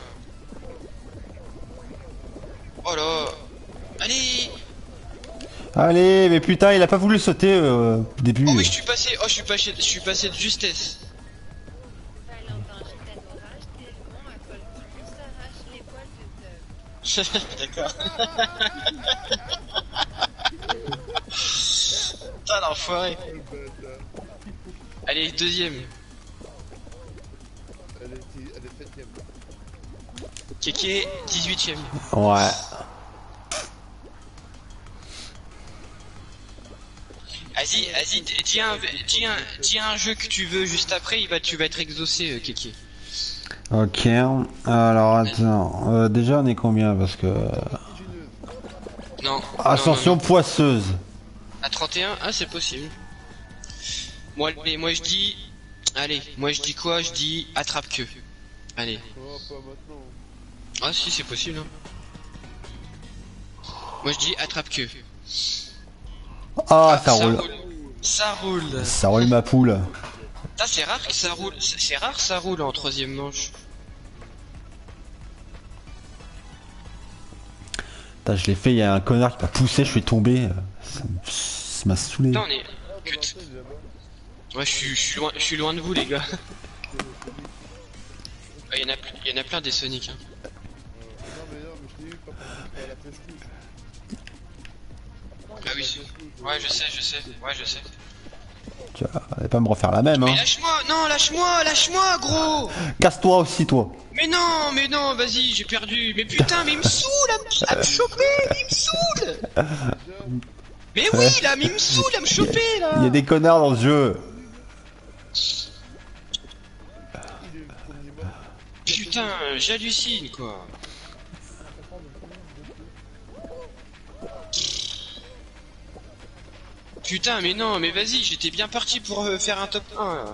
Oh là. Allez. Allez, mais putain, il a pas voulu sauter au début. Oh oui, je suis passé de justesse. Valentin, je t'adorais, tellement à col qui s'arrache les poils de D'accord. Putain l'enfoiré. Allez, deuxième. Elle est 7ème. Kéké, 18ème. Ouais. Vas-y, dis un jeu que tu veux juste après, tu vas être exaucé, Kéké. Ok. Alors attends. Déjà on est combien parce que. Non. Ascension non. poisseuse. À 31, ah c'est possible. Moi je dis. Allez, moi je dis quoi? Je dis attrape-queue. Allez. Oh, pas maintenant. Ah si c'est possible. Hein. Moi je dis attrape-queue. Ah, ça roule. Ça roule. Ça roule ma poule. Putain, c'est rare que ça roule. C'est rare que ça roule en troisième manche. Putain, je l'ai fait, il y a un connard qui m'a poussé, je suis tombé. Ça m'a saoulé. Putain, on est. Ouais, je suis loin de vous, les gars. Il y en a plein des Sonic. Hein. Non, mais je t'ai eu quand on était à la presqu'île. Ah oui, ouais, je sais. Ouais, je sais. Tu vas pas me refaire la même, hein. Mais lâche-moi, gros. Casse-toi aussi, toi. Mais non, vas-y, j'ai perdu. Mais putain, mais il me saoule à me choper, il me saoule. Mais oui, là, mais il me saoule à me choper, là. Il y a des connards dans ce jeu. Putain, j'hallucine, quoi. Putain, mais non, mais vas-y, j'étais bien parti pour faire un top 1. Là.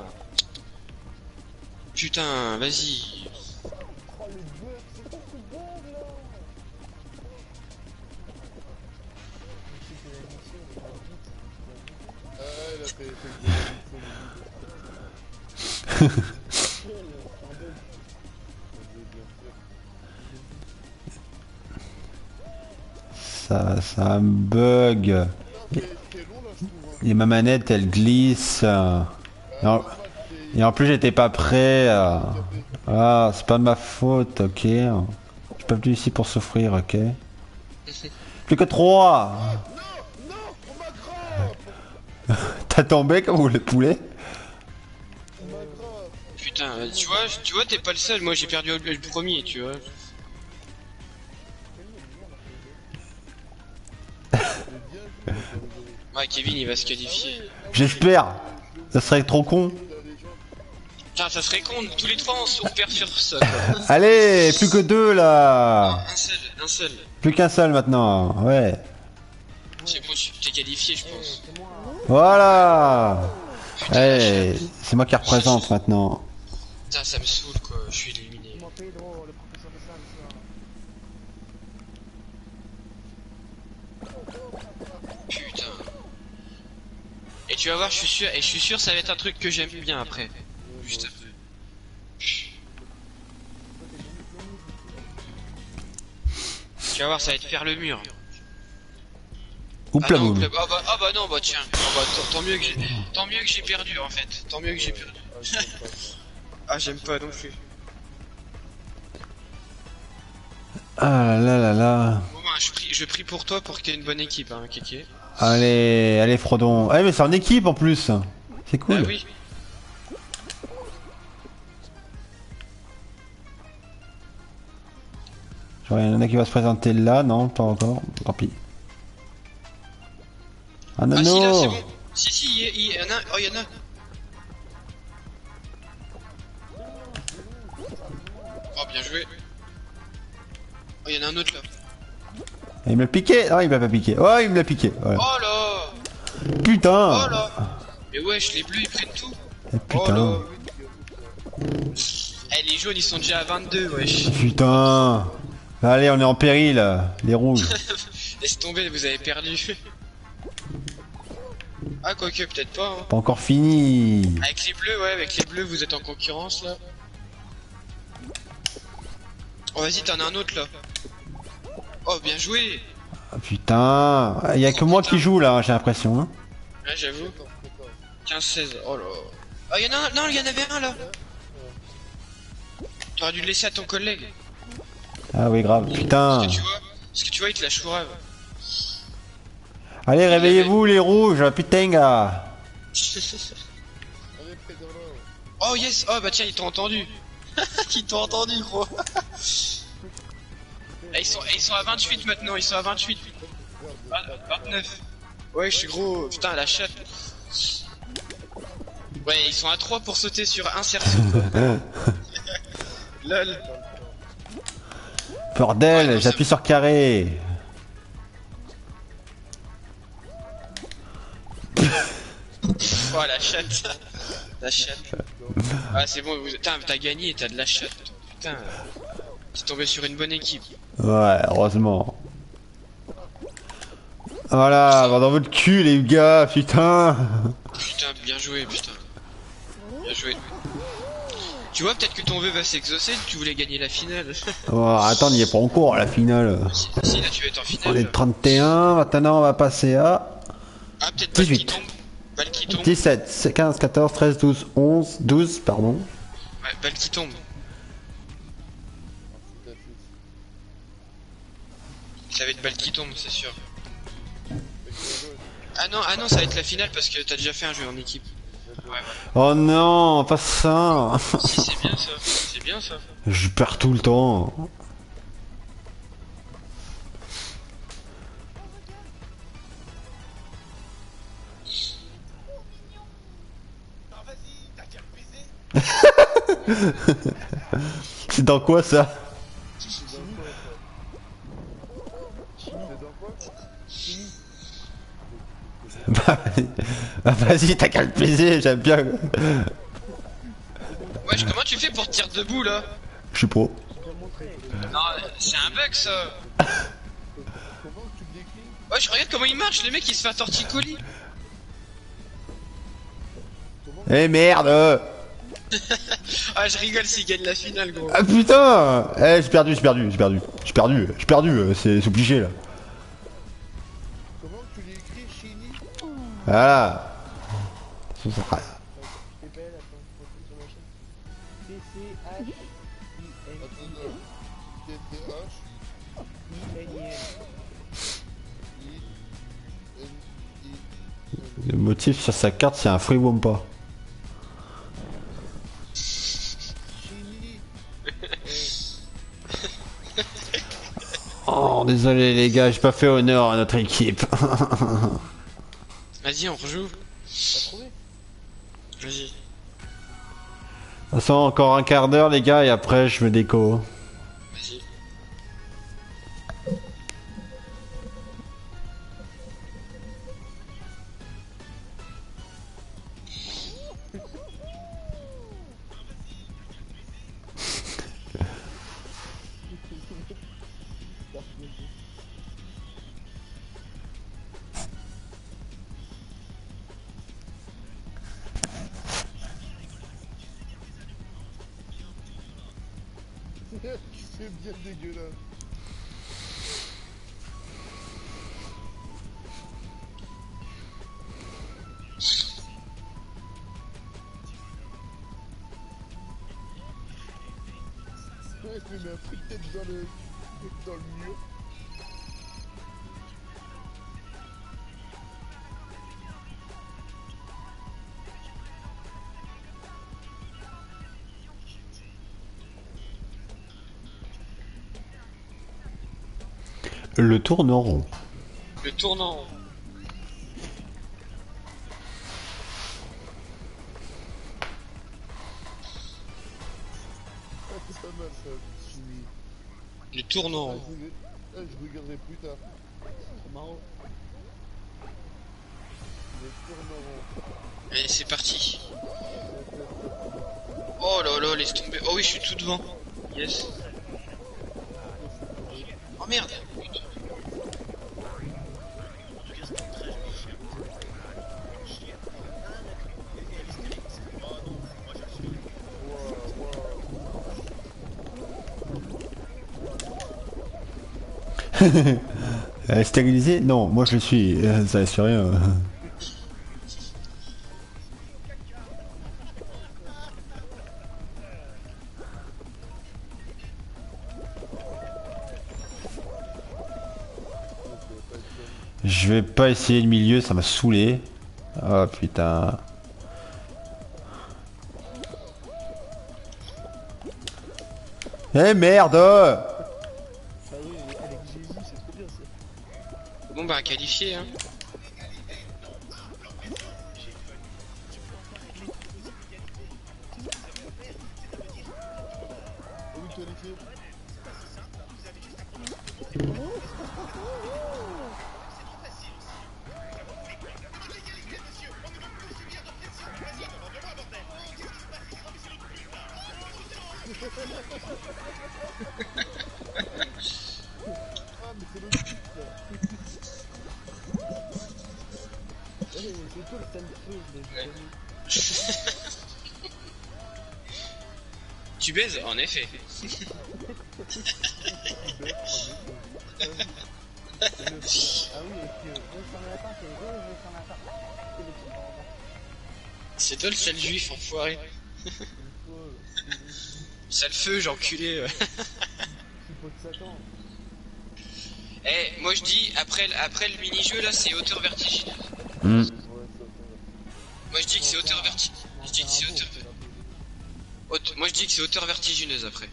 Putain, vas-y. Ah, elle a fait Ça me bug. Et ma manette elle glisse. Et en plus j'étais pas prêt. Ah, c'est pas de ma faute, ok. Je suis pas venu ici pour souffrir, ok. Plus que 3. T'as tombé comme le poulet? Putain, tu vois, t'es pas le seul. Moi, j'ai perdu le premier, tu vois. Ouais, Kevin, il va se qualifier. J'espère. Ça serait trop con. Putain, ça serait con. Tous les trois, on perd sur ça. Quoi. Allez, plus que 2 là. Un seul. Plus qu'un seul maintenant, ouais. C'est bon, tu t'es qualifié, je pense. Voilà. Putain, Hey, c'est moi qui représente maintenant. Putain, ça me saoule, quoi. Je suis éliminé. Moi, Pedro, le professeur de salle, Putain. Et tu vas voir, je suis sûr, ça va être un truc que j'aime bien après. Juste après. Tu vas voir, ça va être faire le mur. Oups la boum. Ah bah non, bah tiens. Tant mieux que j'ai perdu en fait. Tant mieux que j'ai perdu. Ah, j'aime pas non plus. Ah là là là. Bon, bah, je prie pour toi pour que t'aies une bonne équipe, hein, Kéké. Allez Frodon. Ah mais c'est en équipe en plus. C'est cool. Ah oui. Genre, il y en a qui va se présenter là, non, pas encore. Tant pis. Un Ah si, là, anneau. c'est bon. Si, il y en a. Oh, il y en a. Oh, bien joué. Oh, il y en a un autre là. Il me l'a piqué. Non, il m'a pas piqué. Oh, il me l'a piqué. Voilà. Oh là. Putain. Oh là. Mais wesh, les bleus ils prennent tout. Eh, putain. Oh là. Eh, les jaunes ils sont déjà à 22, wesh. Putain. Allez, on est en péril. Les rouges. Laisse tomber, vous avez perdu. Ah, quoique, peut-être pas. Hein. Pas encore fini. Avec les bleus, ouais, avec les bleus, vous êtes en concurrence là. Oh, vas-y, t'en as un autre là. Oh, bien joué. Ah, putain. Il y a que moi qui joue là, j'ai l'impression. Hein. Ouais, j'avoue. 15-16, oh là. Ah, y'en a un, non, il y en avait un là. T'aurais dû le laisser à ton collègue. Ah oui, grave. Putain. Est-ce que tu vois, il te la chourave. Allez, réveillez-vous les rouges, putain gars. Allez, Pedro. Oh yes, oh bah tiens, ils t'ont entendu. Ils t'ont entendu, gros. Ah, ils sont à 28 maintenant, ils sont à 28. 29. Ouais, je suis gros, putain, la chatte. Ouais, ils sont à 3 pour sauter sur un cerceau. Lol. Bordel, Ouais, non, j'appuie sur carré. Oh la chatte. La chatte. Ah c'est bon, putain, t'as gagné, t'as de la chatte. Putain, t'es tombé sur une bonne équipe. Ouais, heureusement. Voilà, va dans votre cul les gars, putain. Putain, bien joué, putain. Bien joué. Tu vois, peut-être que ton vœu va s'exaucer, tu voulais gagner la finale. Oh, attends, il n'y est pas encore à la finale. Si, là tu vas être en On finale. est là. 31, maintenant on va passer à Ah, peut-être balle qui 18. tombe. Balle qui tombe. 17, 15, 14, 13, 12, 11, 12, pardon. Ouais, balle qui tombe. Ça va être balle qui tombe, c'est sûr. Ah non, ça va être la finale parce que t'as déjà fait un jeu en équipe. Ouais, ouais. Oh non, pas ça. Si, c'est bien ça. C'est bien ça. Je perds tout le temps. C'est dans quoi ça? Bah vas-y, t'as qu'à le baiser, j'aime bien. Wesh, comment tu fais pour te tirer debout là? Je suis pro. Non, c'est un bug ça. Wesh, regarde comment il marche, le mec il se fait un torticolis. Eh merde! Ah, je rigole s'il gagne la finale, gros. Ah putain! Eh, j'ai perdu, c'est obligé là. Comment tu l'écris, Chini? Voilà. Je t'appelle, attends, je retrouve sur ma chaîne. Attends, TTH, TTH-I-N-I-N. Le motif sur sa carte, c'est un free Wampa. Chini. Oh, désolé les gars, j'ai pas fait honneur à notre équipe. Vas-y, on rejoue. T'as trouvé? Vas-y. De toute façon, encore un quart d'heure les gars, et après je me déco. Vas-y. C'est bien dégueulasse. Ouais, je me mets un coup de tête dans le mur. Le tournant rond. Le tournant. Ah, c'est pas mal ça, Chini. Le tournant. Je regarderai plus tard. C'est marrant. Le tournant. Allez, c'est parti. Oh là là, laisse tomber. Oh oui, je suis tout devant. Yes. Oh merde. Putain. Stérilisé? Non, moi je le suis, ça laisse rien. Je vais pas essayer le milieu, ça m'a saoulé. Oh putain. Eh merde! Ah oui, avec Jésus, c'est trop bien ça. Bon bah qualifié hein. Oui, qualifié. Ah, mais c'est logique ça. Ouais, c'est toi le stand-feu, je l'ai Ouais. jamais. Tu baises en effet. Ah oui, et puis sur le lapin, c'est rigolo, je vais sur le lapin. C'est le petit bordel. C'est toi le sale juif enfoiré. Sale feu, j'ai enculé. C'est pas de Satan. Eh, moi je dis, après le mini-jeu là, c'est hauteur vertigineuse. Hmm. Ouais, ça, Moi je dis que c'est hauteur vertigineuse. Je dis que c'est hauteur... Moi je dis que c'est hauteur vertigineuse après.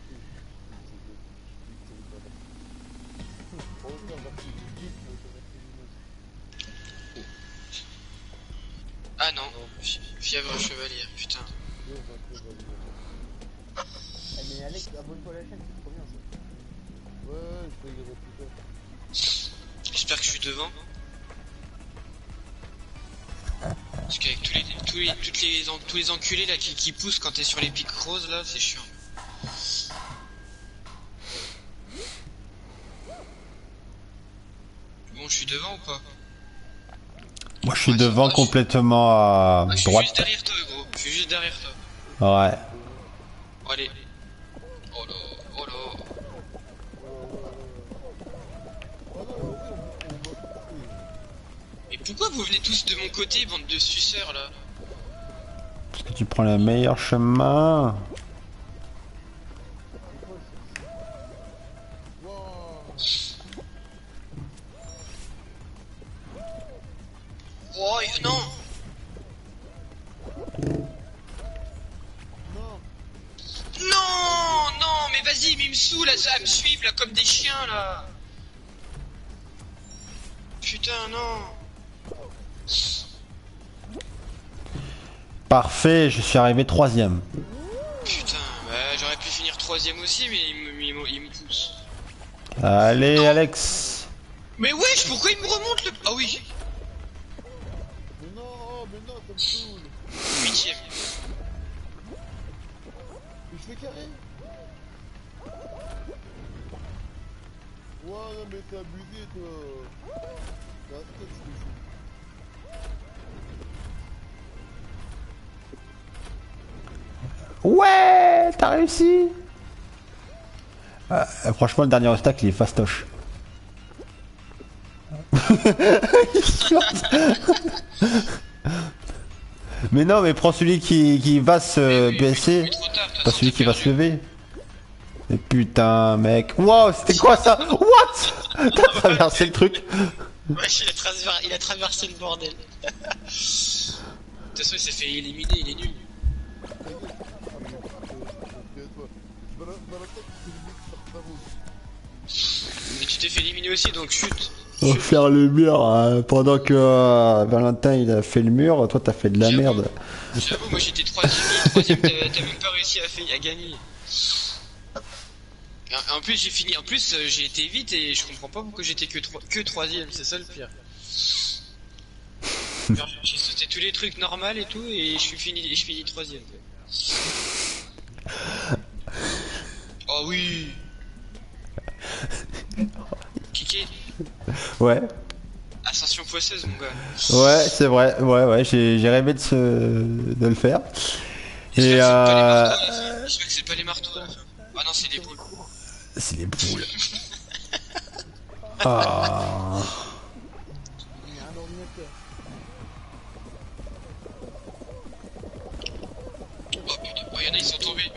Ah non, fièvre chevalière, putain. Mais Alex, abonne-toi à la chaîne, c'est trop bien ça. Ouais, je vais regarder plus tard. J'espère que je suis devant. Parce qu'avec tous les enculés là qui poussent quand t'es sur les pics roses là, c'est chiant. Bon, je suis devant ou pas? Moi je suis Ouais, devant ça- complètement à Ah, je suis droite. juste derrière toi gros, je suis juste derrière toi. Ouais. Oh, allez. Oh là, oh là. Mais pourquoi vous venez tous de mon côté, bande de suceurs là? Parce que tu prends le meilleur chemin. Oh non. Non, non, mais vas-y, mais il me saoule là, ça à me suivre là comme des chiens là. Putain, non. Parfait, je suis arrivé troisième. Putain, bah, j'aurais pu finir troisième aussi, mais il me pousse. Allez Alex. Mais wesh, pourquoi il me remonte le... Ah oui, Mais non, ça me saoule. huitième. Mais je fais carré. Ouais, non, mais t'es abusé, toi. T'as un sketch, ce jeu. Ouais, t'as réussi. Franchement, le dernier obstacle, il est fastoche. Mais non, mais prends celui qui va se baisser, Mais trop tard, de toute pas façon, celui t'as qui va perdu. se lever. Mais putain, mec. Wow, c'était quoi ça? What? T'as traversé le truc? Wesh, il a traversé le bordel. De toute façon, il s'est fait éliminer, il est nul. Mais tu t'es fait éliminer aussi, donc chute. On va faire le mur pendant que Valentin il a fait le mur, toi t'as fait de la J'avoue. merde. J'avoue, moi j'étais troisième, t'as même pas réussi à gagner. En plus j'ai fini, j'ai été vite et je comprends pas pourquoi j'étais que troisième, c'est ça le pire. Genre, j'ai sauté tous les trucs normaux et tout et je finis troisième. Oh oui. Kiki, Ouais, ascension poisseuse mon gars. ouais, c'est vrai, ouais, j'ai rêvé de le faire. Et J'espère que c'est pas les marteaux. Ah non, c'est les boules. c'est les poules. Ah. Il y a un ordinateur. Oh putain, oh y'en a, ils sont tombés.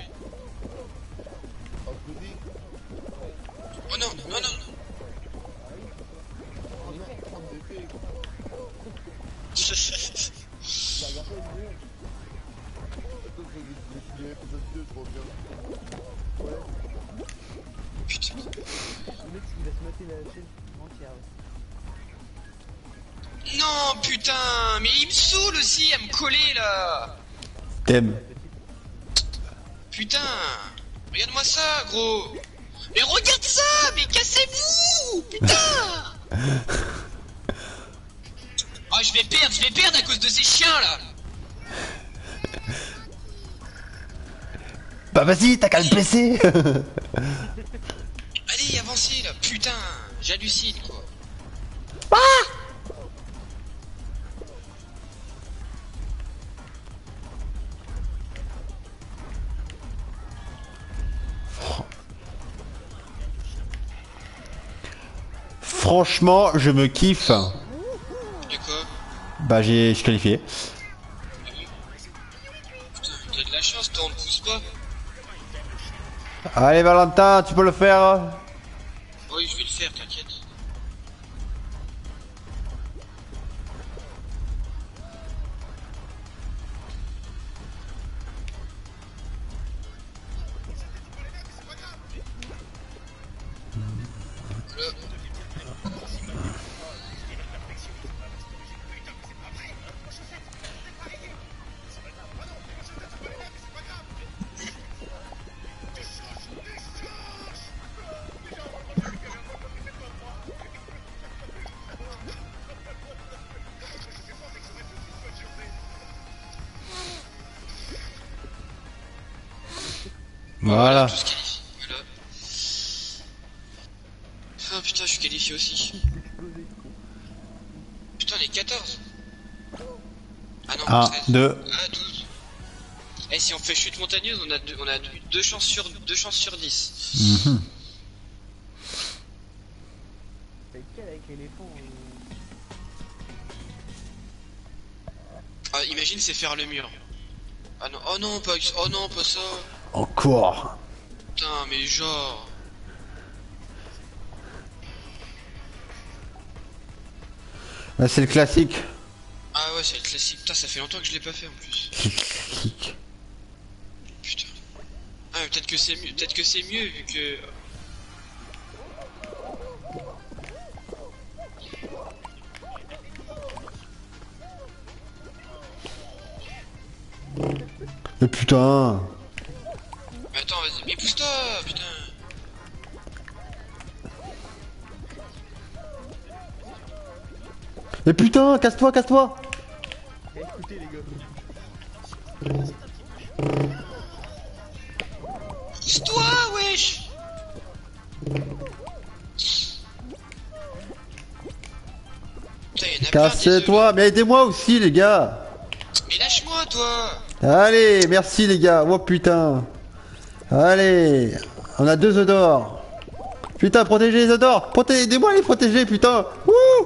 Oh non, non, non. Bah, y'a pas une mieux. Attends, je vais épisode 2, je reviens. Ouais. Putain. Le mec, il va se mater la chaîne entière. Non, putain, mais il me saoule aussi à me coller là. T'aimes. Putain, regarde-moi ça, gros. Mais regarde ça, mais cassez-vous, putain. Oh, je vais perdre à cause de ces chiens là. Bah vas-y, t'as qu'à le blesser. Allez, avancez là, putain, j'hallucine quoi. Franchement, je me kiffe. Et quoi? Bah je suis qualifié. Putain, t'as de la chance, toi, on ne pousse pas. Allez Valentin, tu peux le faire. Oui, je vais le faire, t'inquiète. Voilà. Tout se qualifie. Voilà. Ah putain, je suis qualifié aussi. Putain, les 14. Ah non, 1, 13. 2. Ah, 12. Eh, si on fait chute montagneuse, on a deux chances sur 10. Mhm. T'as quel avec l'éléphant Ah, imagine, c'est faire le mur. Ah non, oh non, pas ça. Encore. Putain, mais genre. Bah, c'est le classique. Ah ouais, c'est le classique. Putain, ça fait longtemps que je l'ai pas fait en plus. C'est le classique. Putain. Ah, mais peut-être que c'est mieux. Peut-être que c'est mieux vu que. Mais putain. Mais attends, vas-y, mais pousse-toi, putain. Mais putain, casse-toi, casse-toi. Eh, écoutez les gars. Pousse-toi, wesh. Putain, y'en a plein, Cassez-toi. Mais aidez-moi aussi, les gars. désolé. Mais lâche-moi, toi. Allez, merci, les gars. Oh putain. Allez. On a 2 œufs d'or. Putain, protégez les œufs d'or. Aidez-moi à les protéger, putain. Wouh.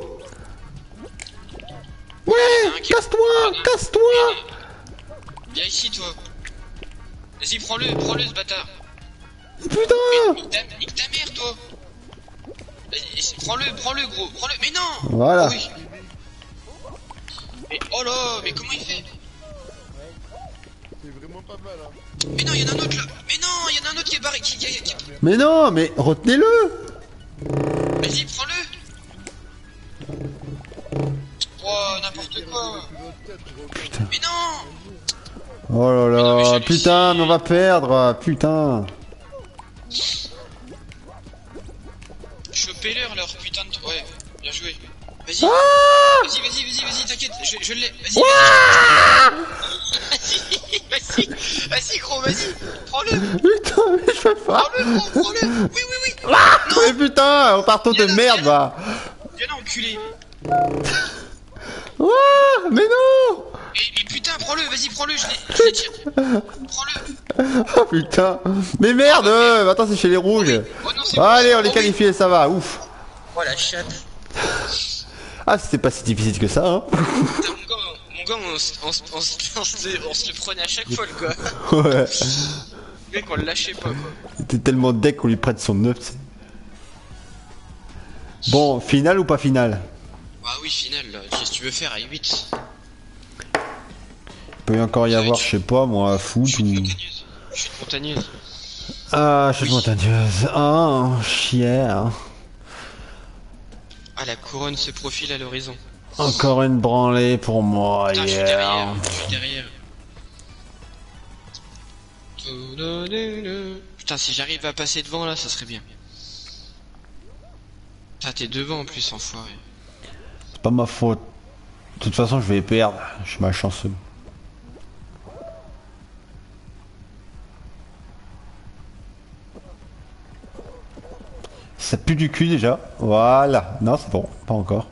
Ouais, casse-toi, casse-toi. Viens ici, toi. Vas-y, prends-le, ce bâtard. Putain. Nique ta mère, toi. Vas-y, prends-le, gros. Prends-le. Mais non. Voilà. Oui. Mais oh là, mais comment il fait? C'est vraiment pas mal, hein. Mais non, y'en a un autre là. Mais non, y'en a un autre qui est barré. Mais non, mais retenez-le. Vas-y, prends-le. Oh, n'importe quoi. Mais non. Oh là Mais non, mais là, j'hallucine. putain, mais on va perdre, putain. Chopez-leur, putain de... Ouais, bien joué. Vas-y. Ah Vas-y, t'inquiète, je l'ai. Vas-y, vas-y, gros, vas-y. Prends-le, Putain, mais je peux pas. prends-le. Oui. Mais putain, on partout de merde, va. Viens là, enculé. Ah, mais non. Mais putain, prends-le, vas-y, je l'ai tiré. Prends-le. Oh putain. Mais merde, attends, c'est chez les rouges. Oh non, c'est Allez, bon. on est Oh, qualifiés, ça va, ouf. Oh la chatte. Ah, c'était pas si difficile que ça, hein. Putain, mon gars, on se le prenait à chaque fois, le gars. Ouais. Le mec, on le lâchait pas, quoi. C'était tellement deck qu'on lui prête son 9, tu sais. Bon, finale ou pas finale? Bah oui, final, là. Qu'est-ce que tu veux faire à 8? Il peut y encore y avoir, je sais pas moi, foot Chute ou... montagneuse. Chute montagneuse. Ah, chute Oui. montagneuse. Ah, chier. Ah, la couronne se profile à l'horizon. Encore une branlée pour moi, Putain, je suis hier. derrière. Je suis derrière. Putain, si j'arrive à passer devant là, ça serait bien. Putain, t'es devant en plus, enfoiré. C'est pas ma faute. De toute façon, je vais perdre. Je suis malchanceux. Ça pue du cul déjà. Voilà. Non, c'est bon. Pas encore.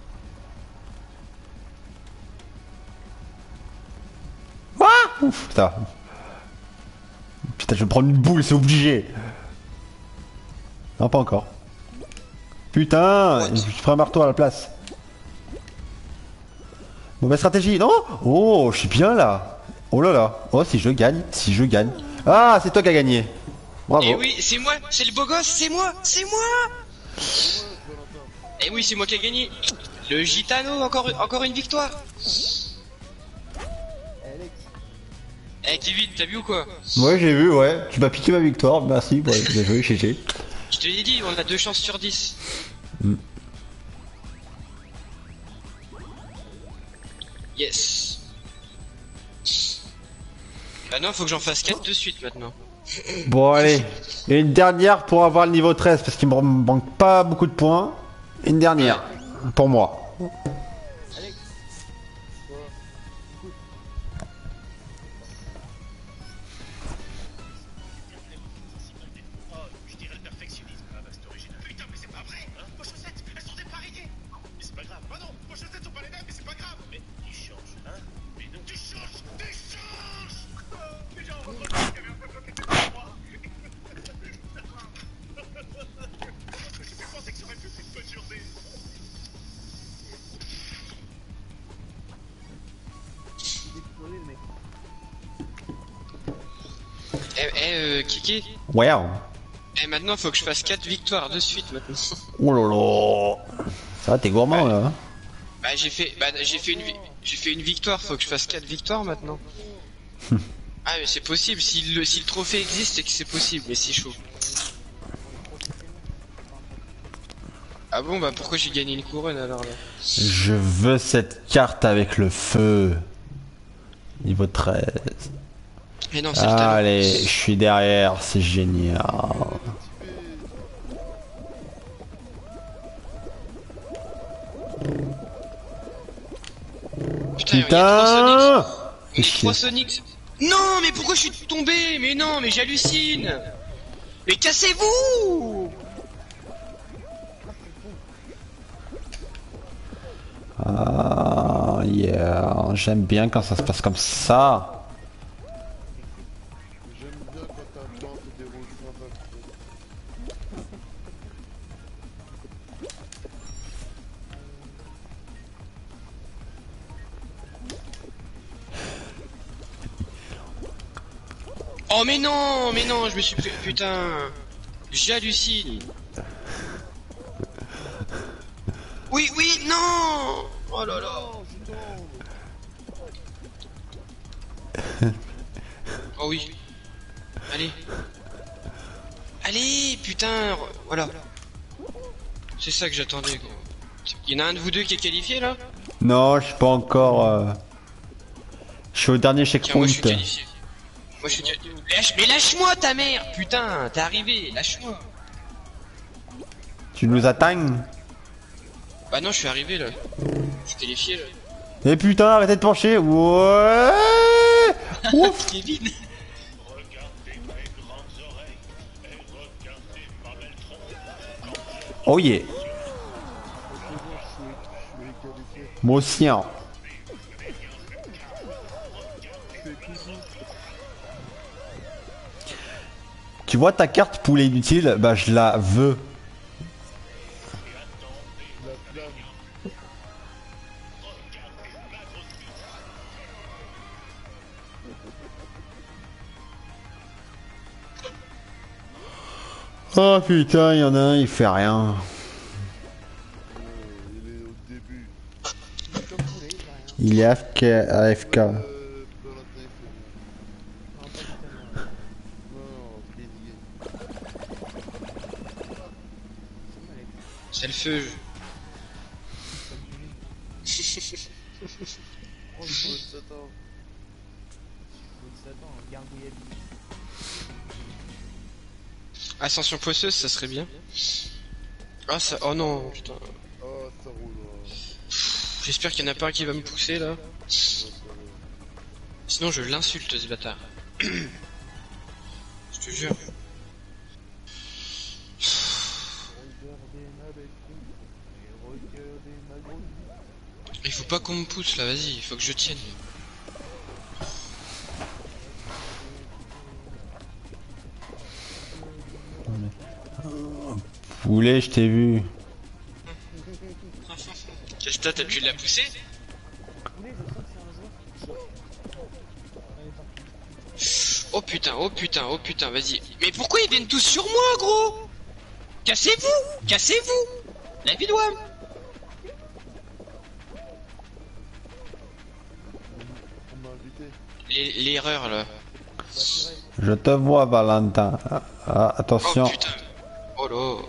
Ah ouf, putain. Putain, je vais prendre une boule, c'est obligé. Non, pas encore. Putain, je prends un marteau à la place. Mauvaise stratégie, non? Oh, je suis bien là. Oh là là. Oh, si je gagne, si je gagne. Ah, c'est toi qui as gagné. Bravo. Eh oui, c'est moi, c'est le beau gosse, c'est moi, c'est moi. Eh oui, c'est moi qui ai gagné. Le Gitano, encore une victoire. Eh Kevin, t'as vu ou quoi? Ouais, j'ai vu, ouais. Tu m'as piqué ma victoire, merci. Ouais, bien joué, GG. Je te l'ai dit, on a 2 chances sur 10. Yes. Bah non, faut que j'en fasse 4 de suite maintenant. Bon, allez. Et une dernière pour avoir le niveau 13, parce qu'il me manque pas beaucoup de points. Une dernière, pour moi. Kiki. Ouais. Eh maintenant, faut que je fasse 4 victoires de suite maintenant. Oh là là. Ça va, t'es gourmand là. Hein. Bah j'ai fait une victoire, faut que je fasse 4 victoires maintenant. Ah mais c'est possible, si le trophée existe, c'est que c'est possible, mais c'est chaud. Ah bon, bah pourquoi j'ai gagné une couronne alors là? Je veux cette carte avec le feu. Niveau 13. Mais non, c'est le talent. Allez, je suis derrière, c'est génial. Putain, Putain, il y a 3 Sonics. Non, mais pourquoi je suis tombé? Mais non, mais j'hallucine. Mais cassez-vous! Ah, yeah. J'aime bien quand ça se passe comme ça. J'aime bien quand t'as un plan se déroule sans acte. Oh mais non, je me suis pris... Putain... J'hallucine. Oui, non. Oh là là. Oh oui. Allez. Allez, putain, voilà. C'est ça que j'attendais, gros. Il y en a un de vous deux qui est qualifié, là? Non, je suis pas encore... Je suis au dernier Tiens, checkpoint. moi je suis qualifié. Mais lâche-moi ta mère. Putain, t'es arrivé, lâche-moi. Tu nous atteignes? Bah non, je suis arrivé, là. Je suis qualifié, là. Eh putain, arrêtez de pencher. Ouais. Ouf. Kevin. Oh yeah. Moi aussi, hein. Tu vois ta carte poulet inutile, bah je la veux. Oh putain, il y en a un, il fait rien. Il est au début. Il est AFK. AFK. Dans la téléphone. Non, pas totalement. Non, dédié. C'est mal, Alex. C'est le feu. Oh, le Faut bon. s'attendre. Faut que Satan, gargouille Ascension poisseuse, ça serait bien. Ah ça... Oh non, putain. Oh, ça roule. J'espère qu'il y en a pas un qui va me pousser là. Ça roule. Sinon je l'insulte ce bâtard. Je te jure. Regardez ma belle coupe. Et regardez ma grosse coupe. Il faut pas qu'on me pousse là, vas-y, il faut que je tienne. Poulet, je t'ai vu. Qu'est-ce que t'as pu la pousser? Poulet, je sens que c'est un joueur. Allez, parti. Oh putain, oh putain, oh putain, vas-y. Mais pourquoi ils viennent tous sur moi, gros? Cassez-vous! Cassez-vous! La vie doit. On m'a invité. L'erreur là. Je te vois, Valentin. Ah, Oh attention. putain. Oh là.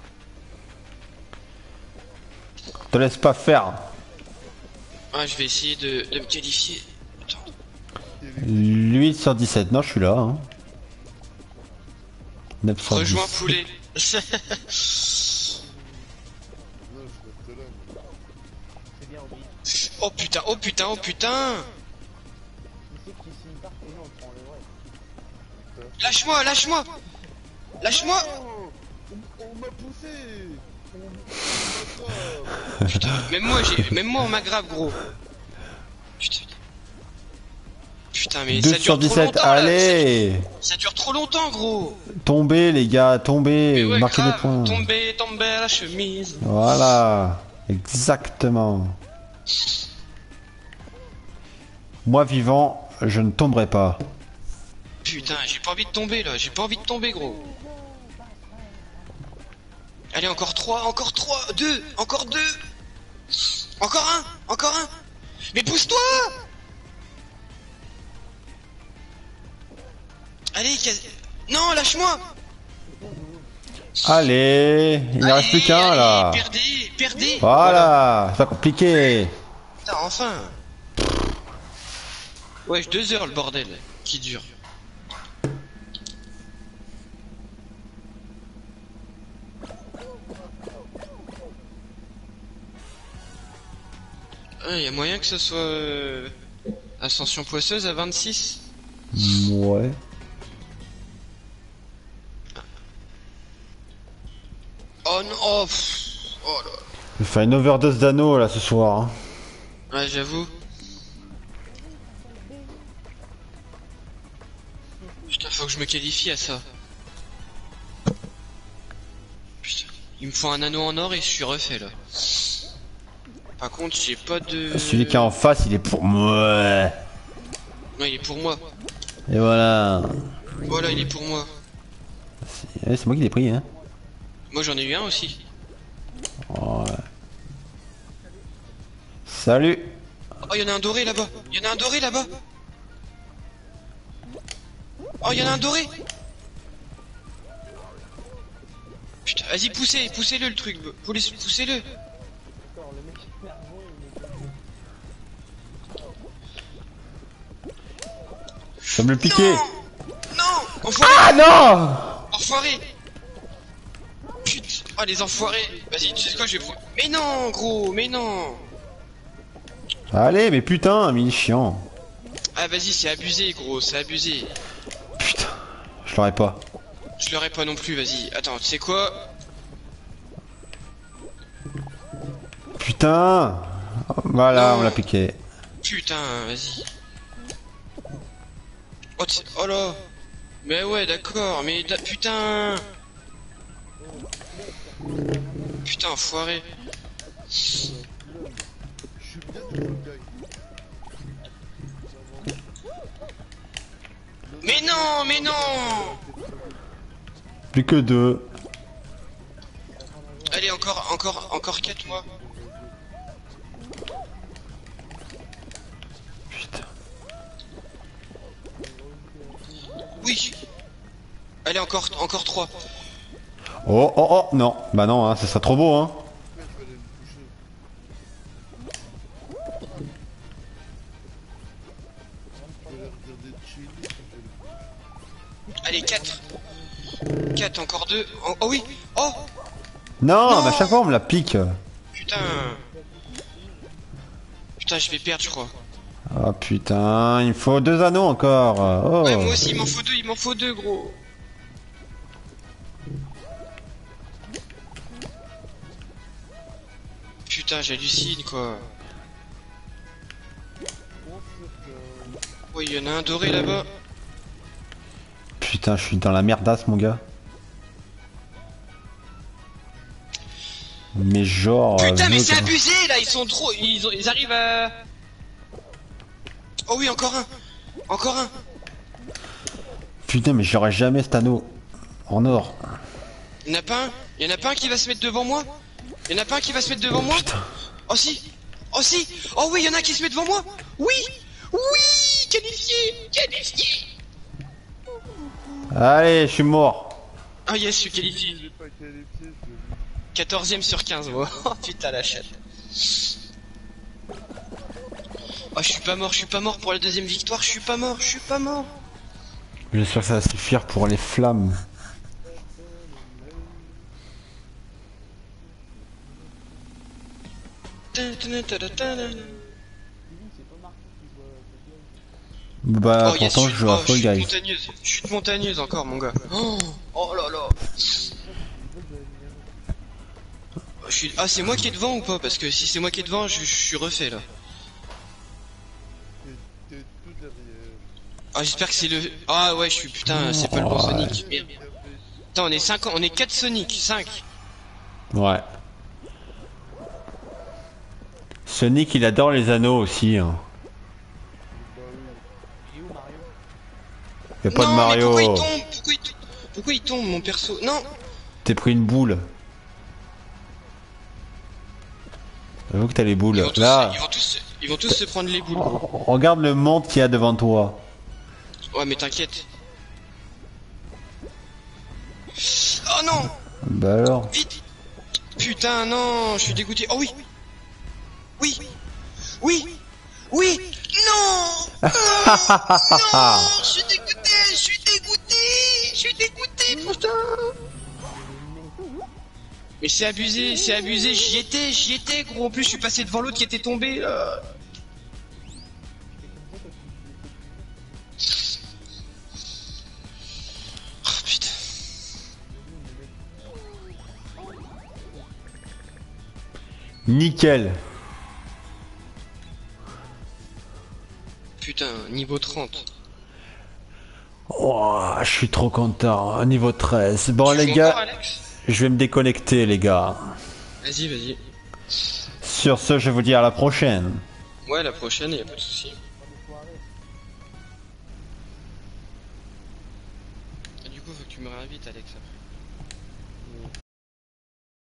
Te laisse pas faire. Ah, je vais essayer de me qualifier. Attends. 8 sur 17. Non, je suis là. Hein. 9 sur 10. Rejoins poulet. Non, je reste là. C'est bien, obéi. Oh putain, oh putain, oh putain. Il sait qu'il signe pas et nous on prend le vrai. Lâche-moi, lâche-moi. Lâche-moi. Oh, on m'a poussé. On m'a Putain, même moi on m'aggrave, gros. Putain. Putain, mais 2 ça sur dure trop 17. longtemps là. Allez. Ça dure trop longtemps, gros. Tombez, les gars. Tombez. Mais ouais, Marquez des grave. points. Tomber à la chemise. Voilà. Exactement. Moi, vivant, je ne tomberai pas. Putain, j'ai pas envie de tomber là, j'ai pas envie de tomber, gros. Allez, encore 3, 2, encore 2. Encore un. Mais pousse-toi. Allez, non, lâche-moi. Allez. Il n'y en reste plus qu'un, Allez, là. Perdez. Voilà. C'est pas compliqué. Putain, enfin. Wesh, 2 heures le bordel qui dure. Il y a moyen que ce soit Ascension poisseuse à 26. Ouais. Oh non, oh, pff, oh là. Je vais faire une overdose d'anneaux, là, ce soir. Hein. Ouais, j'avoue. Putain, faut que je me qualifie à ça. Putain, il me faut un anneau en or et je suis refait là. Par contre, j'ai pas de... Celui qui est en face, il est pour moi. Non, il est pour moi. Et voilà. Voilà, il est pour moi. C'est moi qui l'ai pris, hein. Moi, j'en ai eu un aussi. Ouais. Salut. Oh, il y en a un doré là-bas. Oh, il y en a un doré. Putain, vas-y, poussez-le le truc. Poussez-le. D'accord, le mec est nerveux, il est Ça me le piquer. Non, enfoiré. Ah non. Enfoiré. Putain, oh les enfoirés. Vas-y, tu sais quoi, je vais prendre... Mais non, gros, mais non. Allez, mais putain, mille chiant. Ah, vas-y, c'est abusé, gros, c'est abusé. Putain, je l'aurais pas. Je l'aurais pas non plus, vas-y. Attends, tu sais quoi? Putain. Voilà, Non. on l'a piqué. Putain, vas-y. Oh, oh là. Mais ouais, d'accord, mais putain. Putain, enfoiré. Je suis bien du coup, gars. Mais non. Plus que 2. Allez, encore 4 mois. oui. Allez, encore 3. Oh, oh, oh, non. Bah non, hein, ça serait trop beau, hein. Ouais, je vais aller me coucher. Je vais aller regarder Chili. Allez, 4. 4, encore 2. Oh, oh oui. Oh Non, Non. mais à chaque fois on me la pique. putain. Putain, je vais perdre, je crois. Oh putain, il me faut 2 anneaux encore. Oh. Ouais, moi aussi, il m'en faut 2, gros. Putain, j'hallucine, quoi. Oui, il y en a un doré là-bas. Putain, je suis dans la merdasse, mon gars. Mais genre. Putain, mais veux c'est que- abusé, là, ils sont trop... Ils arrivent à... Oh oui, encore un. Encore un. Putain, mais j'aurais jamais cet anneau en or. Il y en a pas un. Il y en a pas un qui va se mettre devant moi. Il y en a pas un qui va se mettre devant moi. Putain. Oh si. Oh si. Oh oui, il y en a un qui se met devant moi. Oui. Oui. Qualifié. Qualifié. Allez, je suis mort. Ah yes, je suis qualifié. J'ai pas qualifié, je 14ème sur 15, moi. Oh putain la chatte. Oh, je suis pas mort pour la deuxième victoire, je suis pas mort. J'espère que ça va suffire pour les flammes. Bah, Oh, yes, pourtant, je joue à Fall Guys. Chute montagneuse encore, mon gars. Oh là là. Ah, c'est moi qui est devant ou pas? Parce que si c'est moi qui est devant, je suis refait là. t'es tout derrière. Ah, j'espère que c'est le. Ah ouais, je suis putain, c'est pas le bon Sonic. Merde. Attends, on est 4 Sonic, 5. Ouais. Sonic, il adore les anneaux aussi. Hein. Il est où Mario? Y a pas de Non, mais Mario. pourquoi il tombe, mon perso? Non. T'es pris une boule. J'avoue que t'as les boules. Là, Ils vont tous se prendre les boules. Gros. regarde le monde qu'il y a devant toi. Ouais, mais t'inquiète. Oh non. Bah alors. Vite. Putain, non, je suis dégoûté. Oh oui. Oui. Oui. Oui. Non. Non. Je suis dégoûté, putain. Mais c'est abusé, j'y étais, gros. En plus, je suis passé devant l'autre qui était tombé, là. Oh, putain. Nickel. Putain, niveau 30. Oh, je suis trop content. Niveau 13. Bon, Tu les joues gars, encore, Alex? je vais me déconnecter, les gars. Vas-y. Sur ce, je vous dis à la prochaine. Ouais, la prochaine, y a pas de souci. Du coup, faut que tu me réinvites, Alex, après.